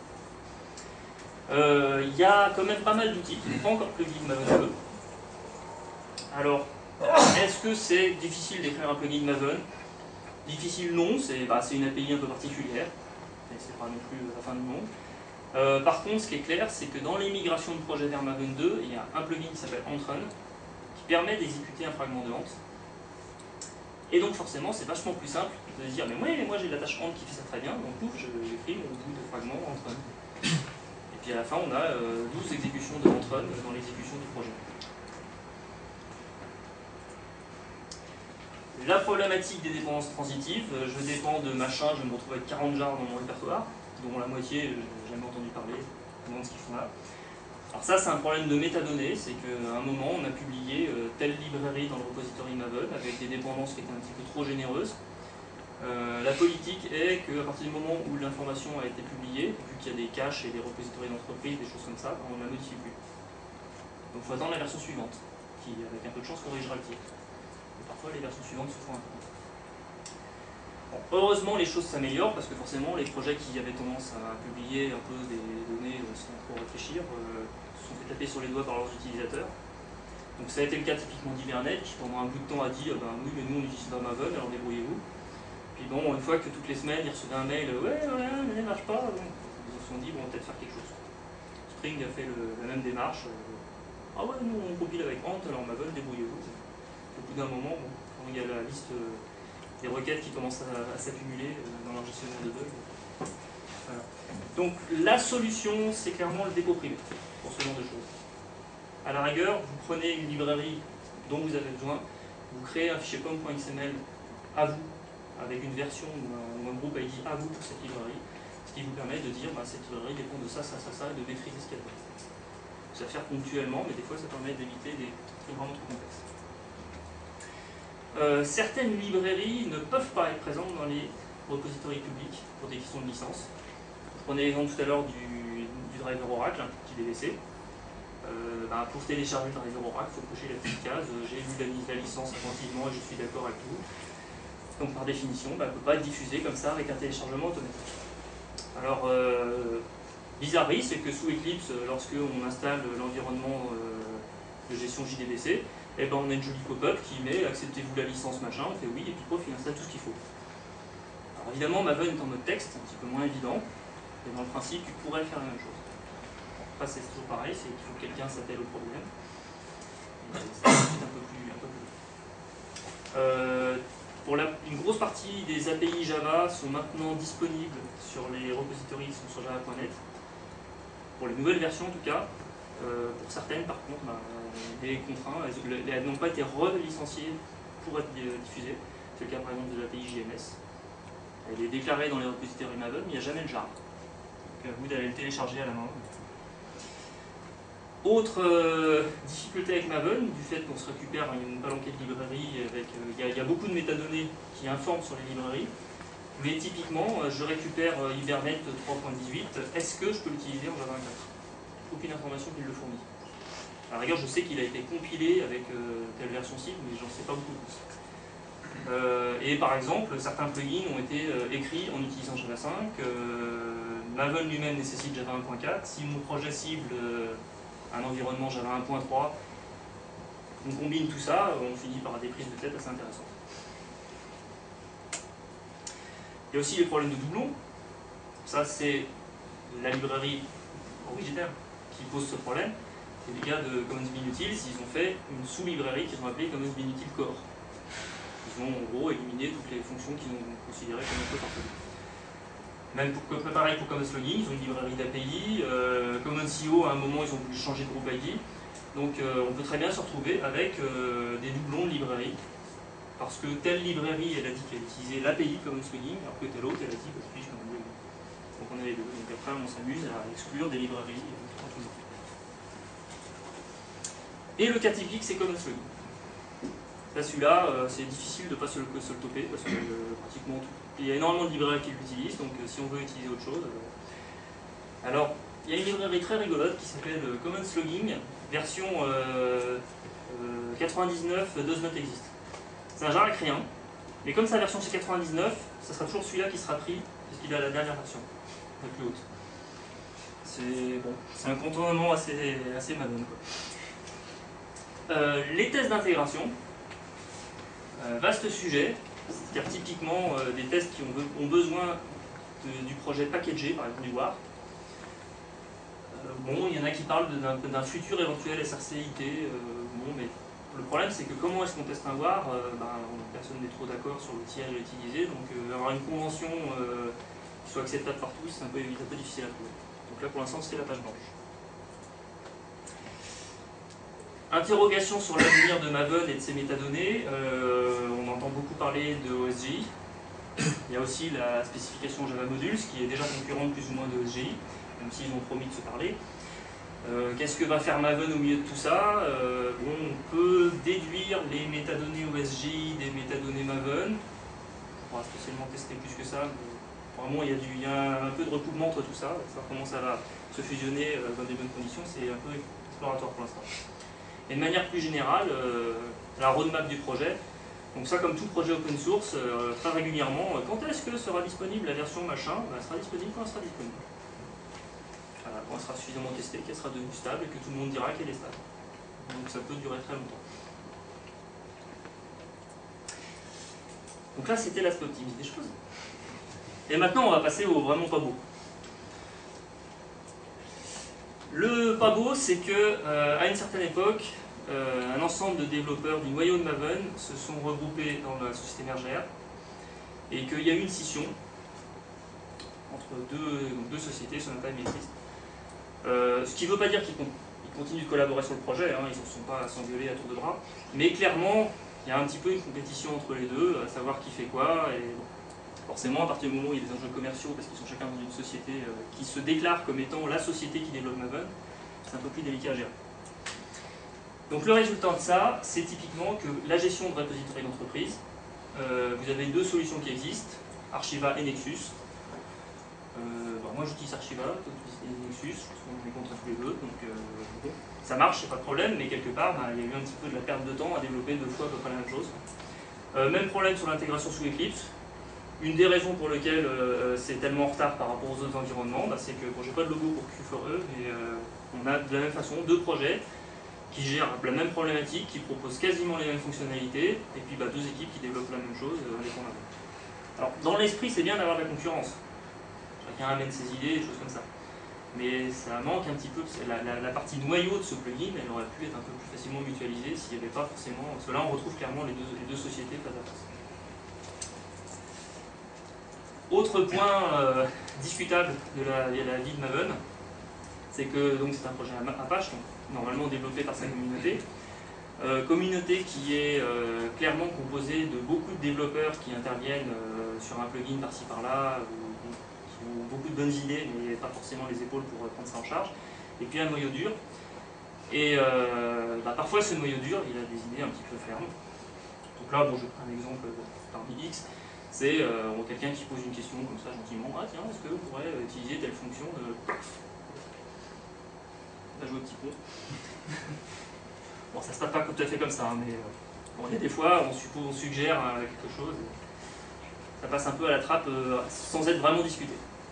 S1: Il y a quand même pas mal d'outils qui n'ont pas encore plugin Maven 2. Alors, est-ce que c'est difficile d'écrire un plugin Maven? Difficile non, c'est une API un peu particulière, mais c'est pas non plus la fin du monde. Par contre, ce qui est clair, c'est que dans les migrations de projet vers Maven 2, il y a un plugin qui s'appelle Antrun, qui permet d'exécuter un fragment de Ant. Et donc forcément, c'est vachement plus simple de se dire, mais moi j'ai l'attache Ant qui fait ça très bien, donc pouf, j'écris mon bout de fragment Antrun. Et puis à la fin, on a 12 exécutions de Antrun dans l'exécution du projet. La problématique des dépendances transitives, je dépends de machin, je me retrouve avec 40 jars dans mon répertoire, dont la moitié, je n'ai jamais entendu parler, je me demande ce qu'ils font là. Alors ça, c'est un problème de métadonnées, c'est qu'à un moment, on a publié telle librairie dans le repository Maven, avec des dépendances qui étaient un petit peu trop généreuses. La politique est qu'à partir du moment où l'information a été publiée, vu qu'il y a des caches et des repositories d'entreprise, des choses comme ça, on ne la modifie plus. Donc il faut attendre la version suivante, qui, avec un peu de chance, corrigera le tir. Parfois les versions suivantes se font attendre. Bon, heureusement les choses s'améliorent parce que forcément les projets qui avaient tendance à publier un peu des données sans trop réfléchir se sont fait taper sur les doigts par leurs utilisateurs. Donc ça a été le cas typiquement d'Hibernate qui pendant un bout de temps a dit oui mais nous on utilise pas Maven alors débrouillez-vous. Puis bon, une fois que toutes les semaines ils recevaient un mail ouais mais ça marche pas, ils se sont dit bon on va peut-être faire quelque chose. Spring a fait la même démarche. Ah ouais nous on compile avec Ant alors Maven débrouillez-vous. Au bout d'un moment, quand il y a la liste des requêtes qui commencent à s'accumuler dans leur gestionnaire de bugs. Voilà. Donc la solution, c'est clairement le dépôt privé pour ce genre de choses. À la rigueur, vous prenez une librairie dont vous avez besoin, vous créez un fichier pom.xml à vous, avec une version ou un groupe ID à vous pour cette librairie, ce qui vous permet de dire cette librairie dépend de ça, et de maîtriser ce qu'elle fait. Ça va faire ponctuellement, mais des fois ça permet d'éviter des trucs vraiment trop complexes. Certaines librairies ne peuvent pas être présentes dans les repositories publics pour des questions de licence. Je prenais l'exemple tout à l'heure du driver Oracle, JDBC. Pour télécharger le driver Oracle, il faut cocher la petite case j'ai lu la licence attentivement et je suis d'accord avec tout. Donc par définition, elle ne peut pas être diffusée comme ça avec un téléchargement automatique. Alors, bizarrerie, c'est que sous Eclipse, lorsque on installe l'environnement de gestion JDBC, on a une jolie pop-up qui met acceptez-vous la licence machin, on fait oui, et puis pof, il installe tout ce qu'il faut. Alors évidemment, Maven est en mode texte, un petit peu moins évident, mais dans le principe, tu pourrais faire la même chose. Après, c'est toujours pareil, c'est qu'il faut que quelqu'un s'attelle au problème. Et c'est un peu plus une grosse partie des API Java sont maintenant disponibles sur les repositories qui sont sur java.net. Pour les nouvelles versions en tout cas. Pour certaines, par contre, les contraintes, elles n'ont pas été relicenciées pour être diffusées. C'est le cas par exemple de l'API JMS. Elle est déclarée dans les repositories Maven, mais il n'y a jamais le jar. Donc à vous d'aller le télécharger à la main. Autre difficulté avec Maven, du fait qu'on se récupère une palanquée de librairies, il y a beaucoup de métadonnées qui informent sur les librairies, mais typiquement, je récupère Hibernate 3.18, est-ce que je peux l'utiliser en Java 24? Aucune information qui le fournit. À la rigueur, je sais qu'il a été compilé avec telle version cible, mais j'en sais pas beaucoup plus. Et par exemple, certains plugins ont été écrits en utilisant Java 5. Maven lui-même nécessite Java 1.4. Si mon projet cible un environnement Java 1.3, on combine tout ça, on finit par des prises de tête assez intéressantes. Il y a aussi les problèmes de doublons. Ça, c'est la librairie originaire qui pose ce problème. C'est les gars de Commons Binutils, ils ont fait une sous-librairie qu'ils ont appelée Commons Binutil Core. Ils ont en gros éliminé toutes les fonctions qu'ils ont considérées comme un peu farfelues. Même pareil pour Commons Logging, ils ont une librairie d'API. Commons IO, à un moment, ils ont voulu changer de groupe ID. Donc on peut très bien se retrouver avec des doublons de librairie. Parce que telle librairie, elle a dit qu'elle utilisait l'API Commons Logging, alors que telle autre, elle a dit que j'utilise Commons Logging. Donc on a les deux. Donc après, on s'amuse à exclure des librairies tranquillement. Et le cas typique, c'est Commons Logging. Là, celui-là, c'est difficile de ne pas se le toper, parce que pratiquement il y a énormément de librairies qui l'utilisent, donc si on veut utiliser autre chose. Alors, il y a une librairie très rigolote qui s'appelle Commons Logging, version 99 does not exist. C'est un jar avec rien, mais comme sa version c'est 99, ça sera toujours celui-là qui sera pris, puisqu'il a la dernière version, la plus haute. C'est un contournement assez Maven, quoi. Les tests d'intégration, vaste sujet, c'est-à-dire typiquement des tests qui ont besoin du projet packagé, par exemple du WAR. Bon, il y en a qui parlent d'un futur éventuel SRC-IT, bon, mais le problème c'est que comment est-ce qu'on teste un WAR, personne n'est trop d'accord sur l'outil à l'utiliser, donc avoir une convention qui soit acceptable par tous, c'est un peu difficile à trouver. Donc là pour l'instant c'est la page blanche. Interrogation sur l'avenir de Maven et de ses métadonnées. On entend beaucoup parler de OSGI. Il y a aussi la spécification Java Modules qui est déjà concurrente plus ou moins de OSGI, même s'ils ont promis de se parler. Qu'est-ce que va faire Maven au milieu de tout ça? On peut déduire les métadonnées OSGI des métadonnées Maven. On va spécialement tester plus que ça. Mais vraiment, il y a un peu de recoupement entre tout ça. Savoir comment ça va se fusionner dans des bonnes conditions, c'est un peu exploratoire pour l'instant. Et de manière plus générale, la roadmap du projet. Donc ça, comme tout projet open source, très régulièrement, quand est-ce que sera disponible la version machin? Elle sera disponible quand elle sera disponible. Voilà, quand elle sera suffisamment testée, qu'elle sera devenue stable et que tout le monde dira qu'elle est stable. Donc ça peut durer très longtemps. Donc là, c'était l'aspect optimiste des choses. Et maintenant, on va passer au vraiment pas beau. Le pas beau, c'est que à une certaine époque, un ensemble de développeurs du noyau de Maven se sont regroupés dans la société Mergère et qu'il y a eu une scission entre deux sociétés, Sonata et Métrist. Ce qui ne veut pas dire qu'ils continuent de collaborer sur le projet, hein, ils ne sont pas à s'engueuler à tour de bras, mais clairement, il y a un petit peu une compétition entre les deux, à savoir qui fait quoi. Et bon, forcément, à partir du moment où il y a des enjeux commerciaux, parce qu'ils sont chacun dans une société qui se déclare comme étant la société qui développe Maven, c'est un peu plus délicat à gérer. Donc le résultat de ça, c'est typiquement que la gestion de repository d'entreprise, vous avez deux solutions qui existent, Archiva et Nexus. Moi j'utilise Archiva, toi tu utilises Nexus, je pense qu'on est contre tous les deux, donc bon, ça marche, c'est pas de problème, mais quelque part, il y a eu un petit peu de la perte de temps à développer deux fois à peu près la même chose. Même problème sur l'intégration sous Eclipse. Une des raisons pour lesquelles c'est tellement en retard par rapport aux autres environnements, c'est que, bon, j'ai pas de logo pour Q4E, mais on a de la même façon deux projets qui gèrent la même problématique, qui proposent quasiment les mêmes fonctionnalités, et puis deux équipes qui développent la même chose indépendamment. Alors, dans l'esprit, c'est bien d'avoir de la concurrence. Chacun amène ses idées, des choses comme ça. mais ça manque un petit peu, la partie noyau de ce plugin, elle aurait pu être un peu plus facilement mutualisée s'il n'y avait pas forcément, parce que là on retrouve clairement les deux sociétés face à face. Autre point discutable de la vie de Maven, c'est que c'est un projet Apache, donc, normalement développé par sa communauté. Communauté qui est clairement composée de beaucoup de développeurs qui interviennent sur un plugin par-ci par-là, qui ont beaucoup de bonnes idées, mais pas forcément les épaules pour prendre ça en charge. Et puis un noyau dur. Et parfois ce noyau dur, il a des idées un petit peu fermes. Donc là, je prends un exemple parmi X. C'est quelqu'un qui pose une question comme ça gentiment. Ah tiens, est-ce que vous pourrez utiliser telle fonction de... Là, jouer au petit pont. Bon, ça se passe pas tout à fait comme ça, mais il y a des fois, on suggère quelque chose, ça passe un peu à la trappe sans être vraiment discuté.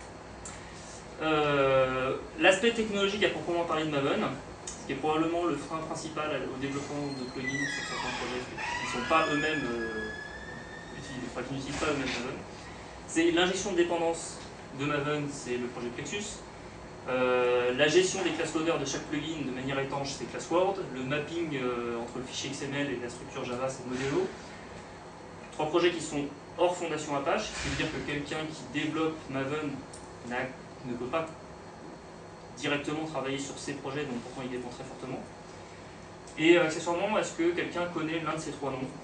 S1: L'aspect technologique à proprement parler de Maven, ce qui est probablement le frein principal au développement de plugins sur certains projets qui ne sont pas eux-mêmes qui n'utilisent pas eux-mêmes Maven, c'est l'injection de dépendance de Maven, c'est le projet Plexus. La gestion des class loaders de chaque plugin de manière étanche, c'est ClassWord. Le mapping entre le fichier XML et la structure Java, c'est Modelo. 3 projets qui sont hors fondation Apache, ce qui veut dire que quelqu'un qui développe Maven ne peut pas directement travailler sur ces projets, donc pourtant il dépend très fortement. Et accessoirement, est-ce que quelqu'un connaît l'un de ces 3 noms?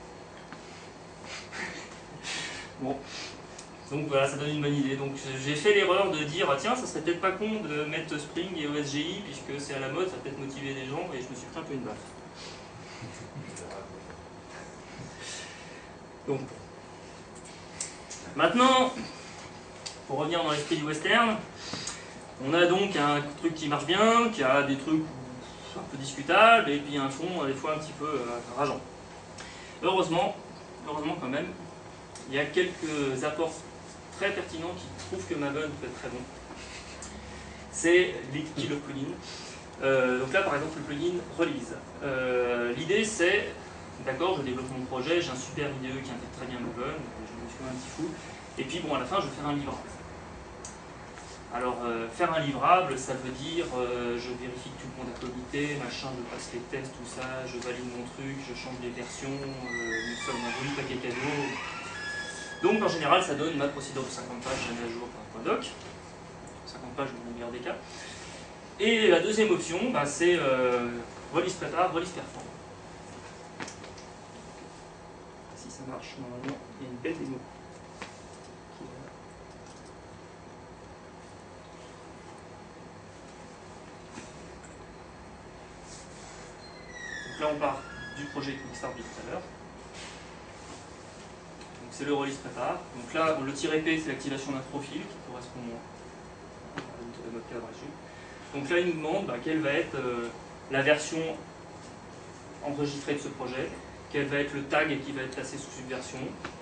S1: Bon. Donc voilà, ça donne une bonne idée. Donc j'ai fait l'erreur de dire, tiens, ça serait peut-être pas con de mettre Spring et OSGI, puisque c'est à la mode, ça peut peut-être motiver des gens, et je me suis pris un peu une baffe. Donc, maintenant, pour revenir dans l'esprit du western, on a donc un truc qui marche bien, qui a des trucs un peu discutables, et puis un fond des fois un petit peu rageant. Heureusement quand même, il y a quelques apports très pertinent qui prouve que Maven peut être très bon. C'est les killer plugins. Donc là, par exemple, le plugin Release. L'idée, c'est, d'accord, je développe mon projet, j'ai un super IDE qui intègre très bien Maven, je me suis un petit fou, et puis bon, à la fin, je vais faire un livrable. Alors, faire un livrable, ça veut dire, je vérifie que tout le monde a comité, machin, je passe les tests, tout ça, je valide mon truc, je change les versions, nous sommes un joli paquet cadeau. Donc en général, ça donne ma procédure de 50 pages jamais à jour par un point doc, 50 pages dans le meilleur des cas. Et la deuxième option, c'est release prépare, release perform. Si ça marche, normalement, il y a une belle démo. Donc là, on part du projet Quickstart de tout à l'heure. C'est le release prépare. Donc là, le -P, c'est l'activation d'un profil qui correspond à notre cadre ici. Donc là, il nous demande quelle va être la version enregistrée de ce projet, quel va être le tag qui va être placé sous Subversion.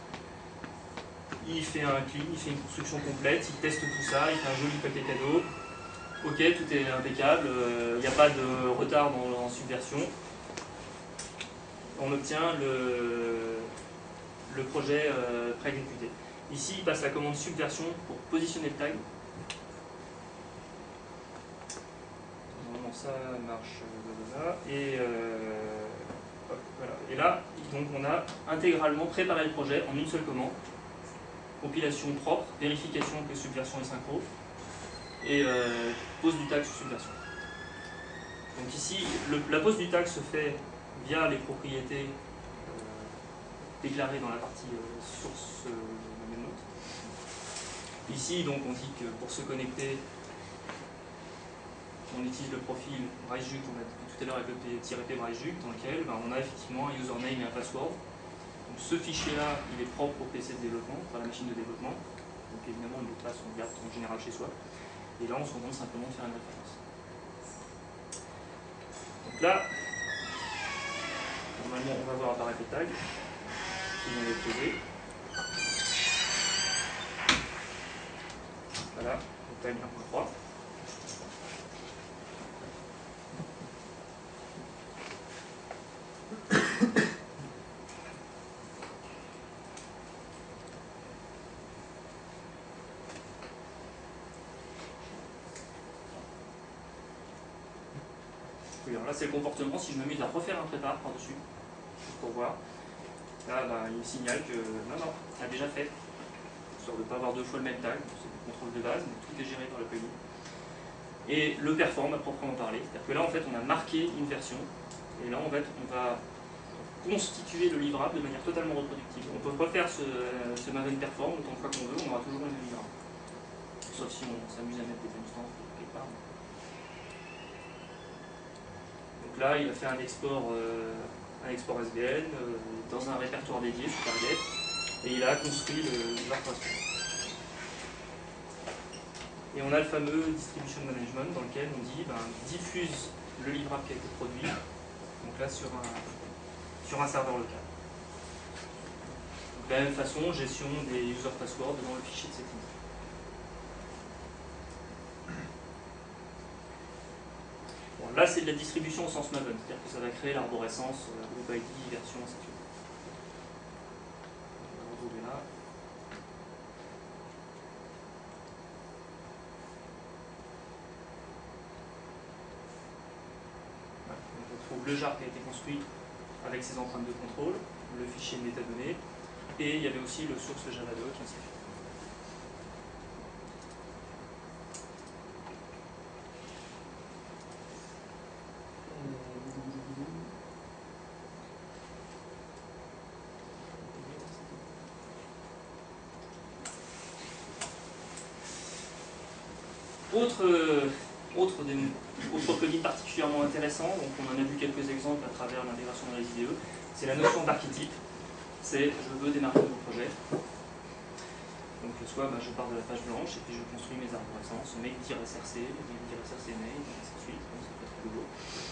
S1: Il fait un clean, il fait une construction complète, il teste tout ça, il fait un joli paquet cadeau. Ok, tout est impeccable, il n'y a pas de retard en Subversion. On obtient le projet pré-exécuté. Ici, il passe la commande Subversion pour positionner le tag. Normalement, ça marche. Et, hop, voilà. Et là, donc, on a intégralement préparé le projet en une seule commande. Compilation propre, vérification que Subversion est synchro, et pose du tag sur Subversion. Donc ici, la pose du tag se fait via les propriétés déclarées dans la partie source note. Ici, donc, on dit que pour se connecter, on utilise le profil Bracejuc, on a vu tout à l'heure avec le -p Bracejuc, dans lequel on a effectivement un username et un password. Donc ce fichier-là, il est propre au PC de développement, enfin la machine de développement. Donc évidemment, le mot de passe, on le garde en général chez soi. Et là, on se contente simplement de faire une référence. Donc là, normalement, on va voir apparaître les tags qui vont être posés. Voilà, le tag 1.3. Alors là, c'est le comportement si je m'amuse à refaire un prépare par-dessus, juste pour voir. Là, bah, il me signale que non, a déjà fait, histoire de ne pas avoir deux fois le même tag, c'est du contrôle de base, mais tout est géré par le plugin. Et le perform à proprement parler, c'est-à-dire que là, en fait, on a marqué une version, et là, en fait, on va constituer le livrable de manière totalement reproductible. On peut refaire ce Maven perform autant de fois qu'on veut, on aura toujours le même livrable. Sauf si on s'amuse à mettre des instances quelque part. Donc là, il a fait un export SVN dans un répertoire dédié sur Target, et il a construit le WordPress. Et on a le fameux distribution management dans lequel on dit diffuse le livrable qui a été produit, donc là sur un serveur local. Donc, de la même façon, gestion des user passwords dans le fichier de settings. Bon, là, c'est de la distribution au sens Maven, c'est-à-dire que ça va créer l'arborescence group ID, version, ainsi de suite. On va retrouver là. Voilà. Donc, on trouve le jar qui a été construit avec ses empreintes de contrôle, le fichier de métadonnées, et il y avait aussi le source Javadoc, ainsi de suite. Autre plugin particulièrement intéressant, donc on en a vu quelques exemples à travers l'intégration dans les IDE, c'est la notion d'archétype. C'est je veux démarrer mon projet. Donc soit je pars de la page blanche et puis je construis mes arborescences, make-src, make-src main, ainsi de suite, comme ça peut être rigolo.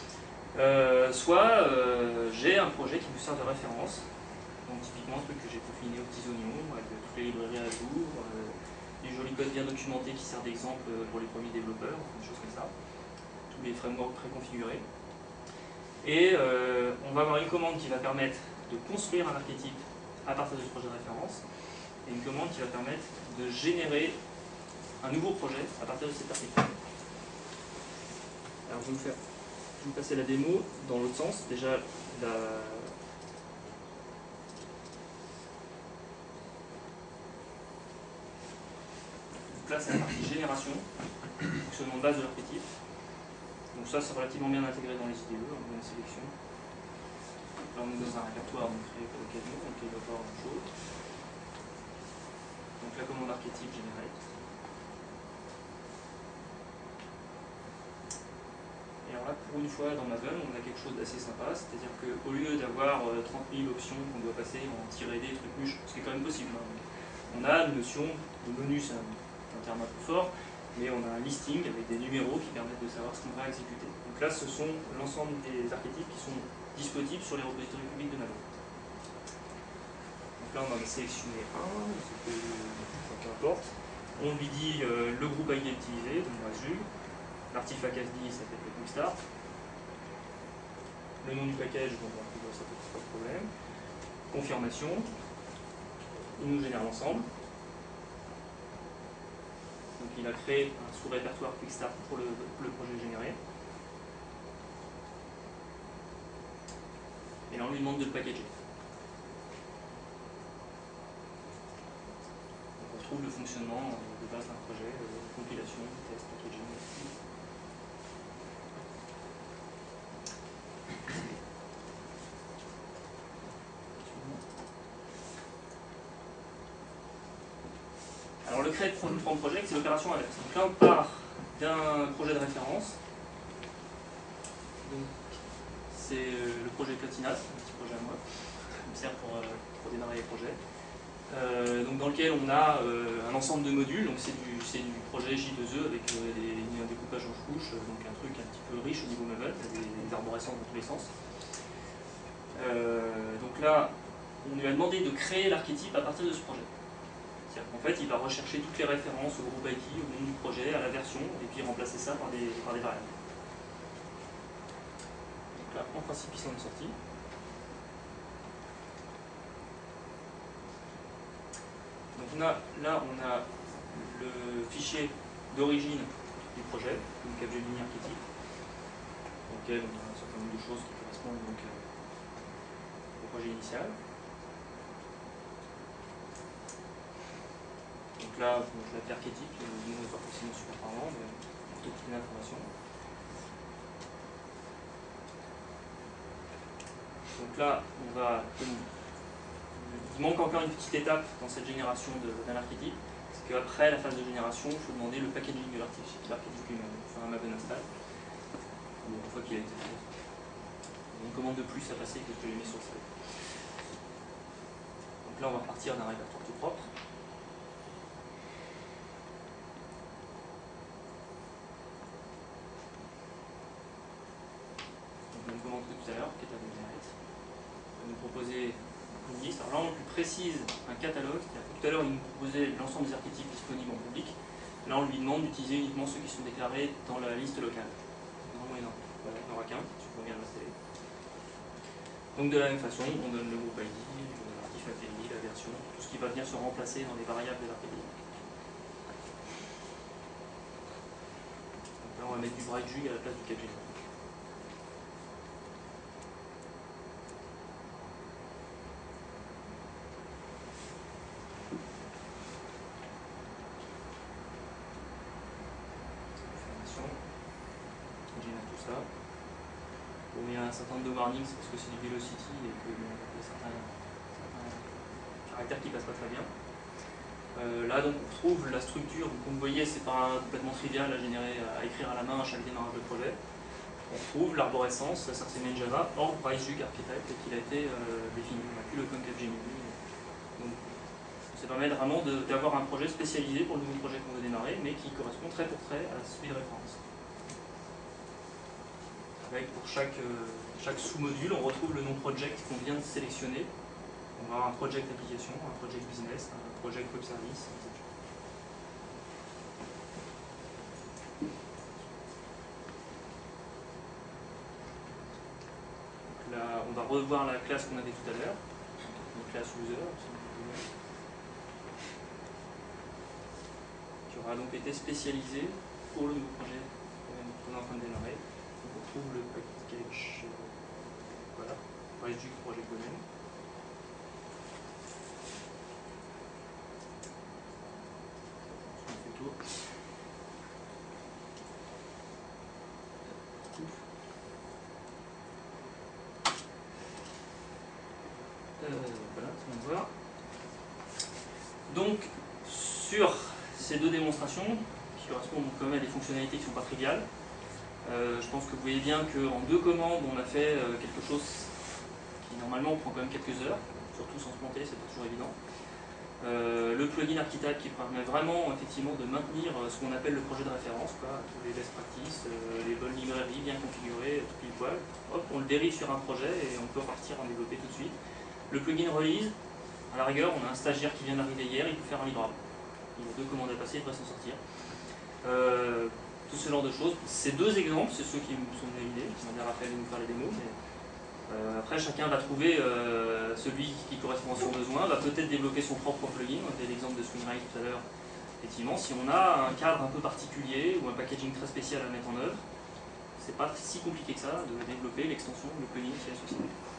S1: Soit j'ai un projet qui me sert de référence, donc typiquement un truc que j'ai peaufiné aux petits oignons, avec toutes les librairies à jour, du joli code bien documenté qui sert d'exemple pour les premiers développeurs, des choses comme ça, tous les frameworks préconfigurés. Et on va avoir une commande qui va permettre de construire un archétype à partir de ce projet de référence, et une commande qui va permettre de générer un nouveau projet à partir de cet archétype. Alors je vais vous passer la démo dans l'autre sens. Déjà, donc là, c'est la partie génération, fonctionnement de base de l'archétype. Donc ça, c'est relativement bien intégré dans les IDE, en bonne sélection. Là, on est dans un répertoire créé pour l'occasion, donc il ne va pas avoir grand-chose. Donc la commande archétype générée. Et alors là, pour une fois, dans Maven, on a quelque chose d'assez sympa, c'est-à-dire qu'au lieu d'avoir 30 000 options qu'on doit passer en -d, truc muche, ce qui est quand même possible, hein, on a une notion de menu, c'est un terme un peu fort, mais on a un listing avec des numéros qui permettent de savoir ce qu'on va exécuter. Donc là, ce sont l'ensemble des archétypes qui sont disponibles sur les repositories publics de Maven. Donc là, on en a sélectionné un, peu importe. On lui dit le groupe ID utilisé, donc Azure. L'artifact SD s'appelle le Quick Start. Le nom du package, bon, ça pose pas de problème. Confirmation. Il nous génère l'ensemble. Donc il a créé un sous-répertoire Quick Start pour le projet généré. Et là on lui demande de le packager. Donc on trouve le fonctionnement de base d'un projet, compilation, test, packaging. Alors le create from project, c'est l'opération inverse. Donc là on part d'un projet de référence. C'est le projet Platinas, un petit projet à moi, qui me sert pour démarrer les projets. Donc dans lequel on a un ensemble de modules, donc c'est du projet J2E avec un découpage en couches, donc un truc un petit peu riche au niveau Maven, des arborescences dans tous les sens. Donc là, on lui a demandé de créer l'archétype à partir de ce projet. C'est-à-dire qu'en fait, il va rechercher toutes les références au groupe IT, au nom du projet, à la version, et puis remplacer ça par des variables. Donc là, en principe, ils s'en est sorti. Donc là, on a le fichier d'origine du projet, donc Capgemini archétype. dans lequel on a un certain nombre de choses qui correspondent donc, au projet initial. Donc là, la paire archétype, le nom n'est pas forcément super parlant, mais plutôt toutes les informations. Donc là, il manque encore une petite étape dans cette génération d'un archétype, c'est qu'après la phase de génération, il faut demander le packaging de l'archétype lui-même, enfin un Maven install. Une fois qu'il a été fait. Il y a une commande de plus à passer que je l'ai mis sur le site. Donc là, on va repartir d'un répertoire tout propre. Donc, même commande que tout à l'heure, qui est à generate. On va nous proposer une liste. Alors là, on lui précise un catalogue. Tout à l'heure, il nous proposait l'ensemble des archétypes disponibles en public. Là, on lui demande d'utiliser uniquement ceux qui sont déclarés dans la liste locale. Normalement, il n'y en aura qu'un, tu peux bien l'installer. Donc de la même façon, on donne le groupe ID, l'artif API, la version, tout ce qui va venir se remplacer dans les variables de l'API. Donc là, on va mettre du bright jug à la place du capg. Tout ça. Bon, il y a un certain nombre de warnings parce que c'est du velocity et qu'il y a certains caractères qui ne passent pas très bien. Là, donc, on retrouve la structure. Donc, comme vous voyez, c'est pas complètement trivial à générer, à écrire à la main à chaque démarrage de projet. On retrouve l'arborescence, ça c'est main Java, or bright-jug architect qui a été défini. On n'a plus le concave Gemini. Donc, ça permet vraiment d'avoir un projet spécialisé pour le nouveau projet qu'on veut démarrer, mais qui correspond trait pour trait à celui de référence. Avec pour chaque sous-module, on retrouve le nom project qu'on vient de sélectionner. On va avoir un project application, un project business, un project web service, etc. Donc là, on va revoir la classe qu'on avait tout à l'heure, une classe user, qui aura donc été spécialisée pour le nouveau projet qu'on est en train de démarrer. On retrouve le package, voilà, bright-jug project domain. On fait le tour. Voilà, tout le monde voit. Donc, sur ces deux démonstrations, qui correspondent quand même à des fonctionnalités qui ne sont pas triviales, je pense que vous voyez bien qu'en deux commandes, on a fait quelque chose qui normalement prend quand même quelques heures, surtout sans se planter, c'est pas toujours évident. Le plugin architect qui permet vraiment effectivement de maintenir ce qu'on appelle le projet de référence, quoi, tous les best practices, les bonnes librairies bien configurées, tout pile poil. Hop, on le dérive sur un projet et on peut repartir en développer tout de suite. Le plugin release, à la rigueur, on a un stagiaire qui vient d'arriver hier, il peut faire un livrable. Il a deux commandes à passer, il devrait s'en sortir. Tout ce genre de choses. Ces deux exemples, c'est ceux qui me sont venus à l'idée, qui m'ont dit Raphaël de nous faire les démos. Mais, après, chacun va trouver celui qui correspond à son besoin, va peut-être développer son propre plugin. On avait l'exemple de Swingrise tout à l'heure. Effectivement, si on a un cadre un peu particulier ou un packaging très spécial à mettre en œuvre, c'est pas si compliqué que ça de développer l'extension, le plugin qui est associé.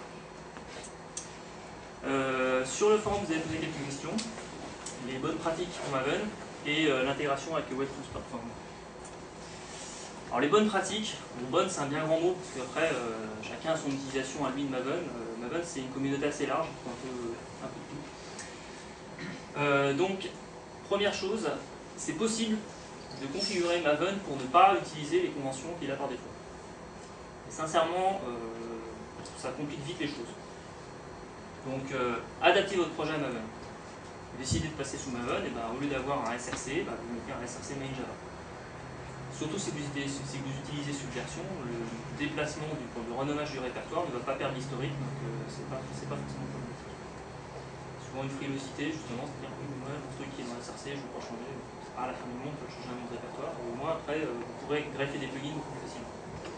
S1: Sur le forum, vous avez posé quelques questions. Les bonnes pratiques en Maven et l'intégration avec le Web Tools Platform. Alors les bonnes pratiques, bon, bonne c'est un bien grand mot, parce qu'après chacun a son utilisation à lui de Maven. Maven c'est une communauté assez large, un peu de tout. Donc, première chose, c'est possible de configurer Maven pour ne pas utiliser les conventions qu'il a par défaut. Et sincèrement, ça complique vite les choses. Donc, adaptez votre projet à Maven. Vous décidez de passer sous Maven, et ben, au lieu d'avoir un SRC, vous mettez un SRC main Java. Surtout si vous utilisez Subversion, le déplacement, le renommage du répertoire ne va pas perdre l'historique, donc c'est pas forcément problématique. Souvent une frilosité, justement, c'est-à-dire oui, moi, mon truc qui est dans SRC, je ne veux pas changer, c'est pas à la fin du monde, je vais changer un nom de répertoire, et au moins après, vous pourrez greffer des plugins beaucoup plus facilement.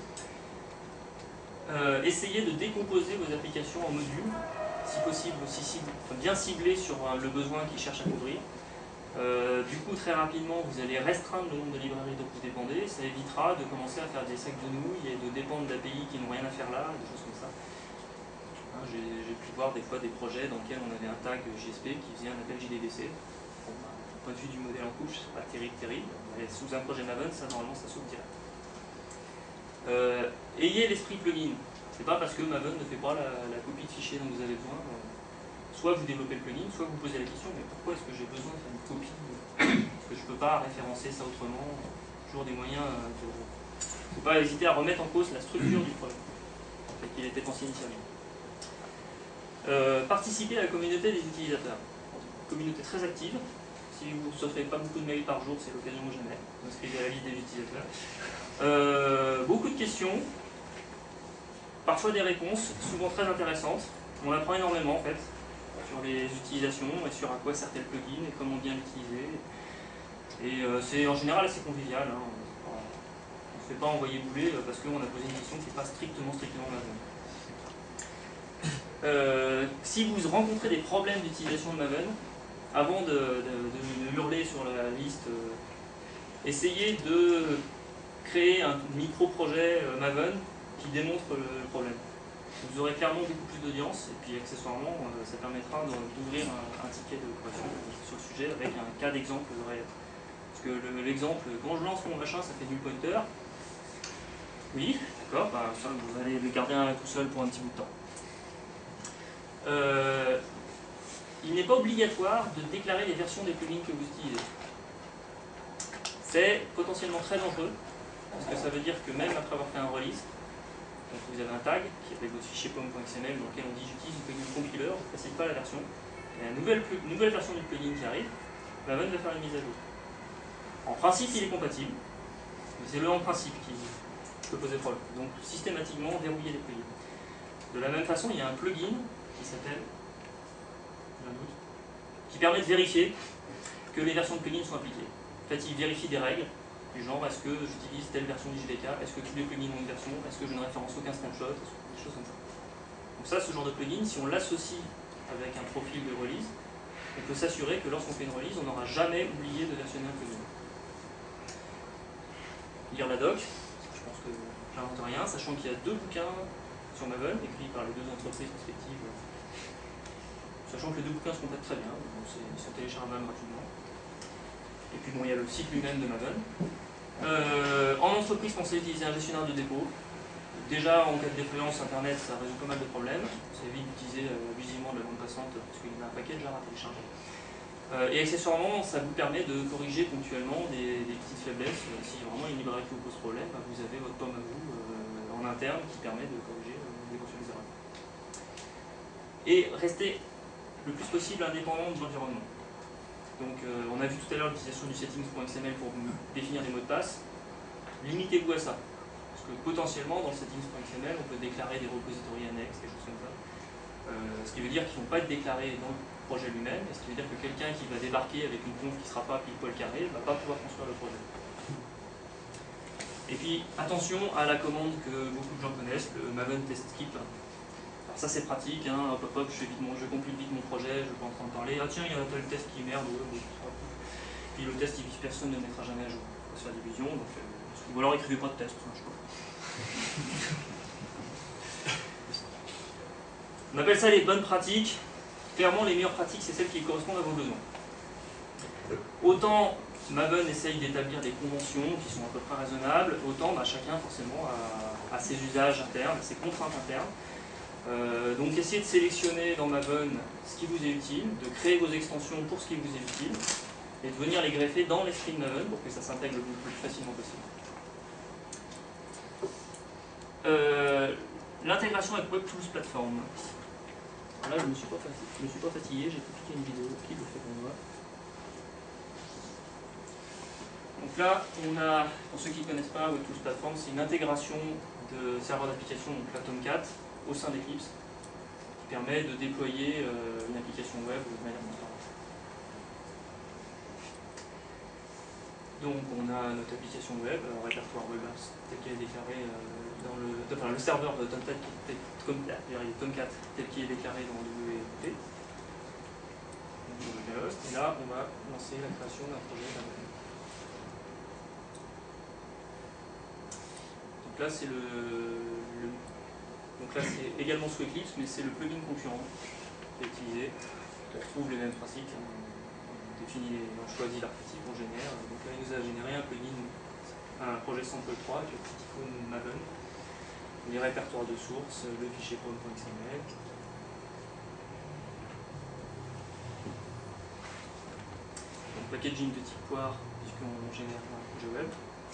S1: Essayez de décomposer vos applications en modules, si possible aussi bien ciblés sur le besoin qu'ils cherchent à couvrir. Du coup, très rapidement, vous allez restreindre le nombre de librairies dont vous dépendez. Ça évitera de commencer à faire des sacs de nouilles et de dépendre d'API qui n'ont rien à faire là, des choses comme ça. Hein, j'ai pu voir des fois des projets dans lesquels on avait un tag JSP qui faisait un appel JDBC. Bon, bah, du point de vue du modèle en couche, c'est pas terrible. Mais sous un projet Maven, ça normalement ça saute direct. Ayez l'esprit plugin. C'est pas parce que Maven ne fait pas la copie de fichier dont vous avez besoin. Soit vous développez le plugin, soit vous posez la question, mais pourquoi est-ce que j'ai besoin de faire une copie? Est-ce que je ne peux pas référencer ça autrement? Toujours des moyens de... Il ne faut pas hésiter à remettre en cause la structure du projet, qu'il était pensé initialement. Participer à la communauté des utilisateurs. Communauté très active. Si vous ne recevez pas beaucoup de mails par jour, c'est l'occasion ou jamais. Vous inscrivez à la liste des utilisateurs. Beaucoup de questions, parfois des réponses, souvent très intéressantes. On apprend énormément en fait sur les utilisations et sur à quoi sert tel plugin et comment bien l'utiliser. Et c'est en général assez convivial. Hein. On ne se fait pas envoyer bouler parce qu'on a posé une question qui n'est pas strictement Maven. Si vous rencontrez des problèmes d'utilisation de Maven, avant de hurler sur la liste, essayez de créer un micro-projet Maven qui démontre le problème. Vous aurez clairement beaucoup plus d'audience et puis accessoirement ça permettra d'ouvrir un ticket de question sur le sujet avec un cas d'exemple réel. Parce que l'exemple, quand je lance mon machin, ça fait null pointer. Oui, d'accord, bah, ça vous allez le garder tout seul pour un petit bout de temps. Il n'est pas obligatoire de déclarer les versions des plugins que vous utilisez. C'est potentiellement très dangereux, parce que ça veut dire que même après avoir fait un release, donc vous avez un tag qui est avec votre fichier pom.xml dans lequel on dit j'utilise une plugin compiler, je ne précise pas la version. Et la nouvelle version du plugin qui arrive, Maven va faire une mise à jour. En principe, il est compatible, mais c'est le en principe qui peut poser problème. Donc systématiquement, verrouiller les plugins. De la même façon, il y a un plugin qui s'appelle, qui permet de vérifier que les versions de plugins sont appliquées. En fait, il vérifie des règles. Du genre, est-ce que j'utilise telle version du JDK, est-ce que tous les plugins ont une version, est-ce que je ne référence aucun snapshot, des choses comme ça. Donc ça, ce genre de plugin, si on l'associe avec un profil de release, on peut s'assurer que lorsqu'on fait une release, on n'aura jamais oublié de versionner un plugin. Lire la doc, je pense que j'invente rien, sachant qu'il y a 2 bouquins sur Maven, écrits par les 2 entreprises respectives, sachant que les 2 bouquins se complètent très bien, donc ils sont téléchargeables gratuitement. Et puis bon, il y a le site lui-même de Maven. En entreprise, pensez à utiliser un gestionnaire de dépôt. Déjà, en cas de défaillance Internet, ça résout pas mal de problèmes. Ça évite d'utiliser abusivement de la bande passante parce qu'il y en a un paquet déjà à télécharger. Et accessoirement, ça vous permet de corriger ponctuellement des petites faiblesses. Si vraiment une librairie qui vous pose problème, vous avez votre pomme à vous en interne qui permet de corriger d'éventuelles erreurs. Et restez le plus possible indépendant de l'environnement. Donc on a vu tout à l'heure l'utilisation du settings.xml pour définir des mots de passe. Limitez-vous à ça. Parce que potentiellement dans le settings.xml on peut déclarer des repositories annexes, des choses comme ça. Ce qui veut dire qu'ils ne vont pas être déclarés dans le projet lui-même, et ce qui veut dire que quelqu'un qui va débarquer avec une conf qui ne sera pas pile poil carré ne va pas pouvoir construire le projet. Et puis attention à la commande que beaucoup de gens connaissent, le Maven test skip. Alors ça c'est pratique, hein, hop hop hop, je compile vite mon projet, je ne vais pas en train de parler, ah tiens il y a un tel test qui merde, puis le test personne ne le mettra jamais à jour, il faut se faire d'illusion, donc ou alors écrivez pas de test, ça marche pas. On appelle ça les bonnes pratiques. Clairement les meilleures pratiques c'est celles qui correspondent à vos besoins. Autant Maven essaye d'établir des conventions qui sont à peu près raisonnables, autant chacun forcément a ses usages internes, ses contraintes internes. Donc essayez de sélectionner dans Maven ce qui vous est utile, de créer vos extensions pour ce qui vous est utile, et de venir les greffer dans l'esprit de Maven pour que ça s'intègre le plus facilement possible. L'intégration avec WebTools Platform. Là je ne me suis pas fatigué, j'ai cliqué une vidéo qui le fait pour moi. Donc là, on a, pour ceux qui ne connaissent pas, WebTools Platform, c'est une intégration de serveurs d'application, donc la Tomcat, au sein d'Eclipse, qui permet de déployer une application web de manière transparente. Donc on a notre application web, répertoire web apps, tel qu'il est déclaré dans le serveur de Tomcat tel qu'il est déclaré dans WP. Et là, on va lancer la création d'un projet Maven. Donc là, c'est donc là, c'est également sous Eclipse, mais c'est le plugin concurrent qui est utilisé. On retrouve les mêmes principes. On choisit l'archétype, on génère. Donc là, il nous a généré un plugin, un projet sample 3 avec le petit icône Maven, les répertoires de sources, le fichier pom.xml. Donc packaging de type poire, puisqu'on génère un projet web.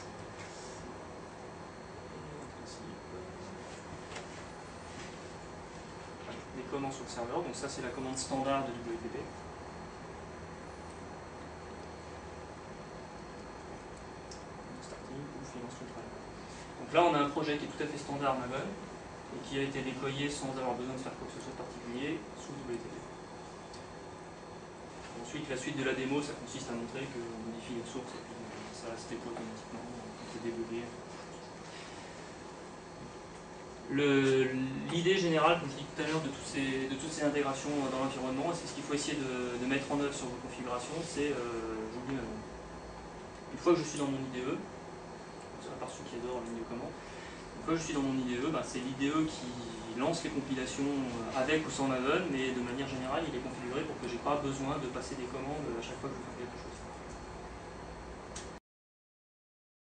S1: Les commandes sur le serveur, donc ça c'est la commande standard de WPP. Starting ou freelance control. Donc là on a un projet qui est tout à fait standard Maven et qui a été déployé sans avoir besoin de faire quoi que ce soit de particulier sous WPP. Ensuite la suite de la démo ça consiste à montrer qu'on modifie les sources et puis ça se déploie automatiquement quand c'est débugué. L'idée générale, comme je dis tout à l'heure, de toutes ces intégrations dans l'environnement, et c'est ce qu'il faut essayer de mettre en œuvre sur vos configurations, c'est j'oublie Maven. Une fois que je suis dans mon IDE, à part ceux qui adorent la ligne de commande, une fois que je suis dans mon IDE, c'est l'IDE qui lance les compilations avec ou sans Maven, mais de manière générale, il est configuré pour que je n'ai pas besoin de passer des commandes à chaque fois que je veux faire quelque chose.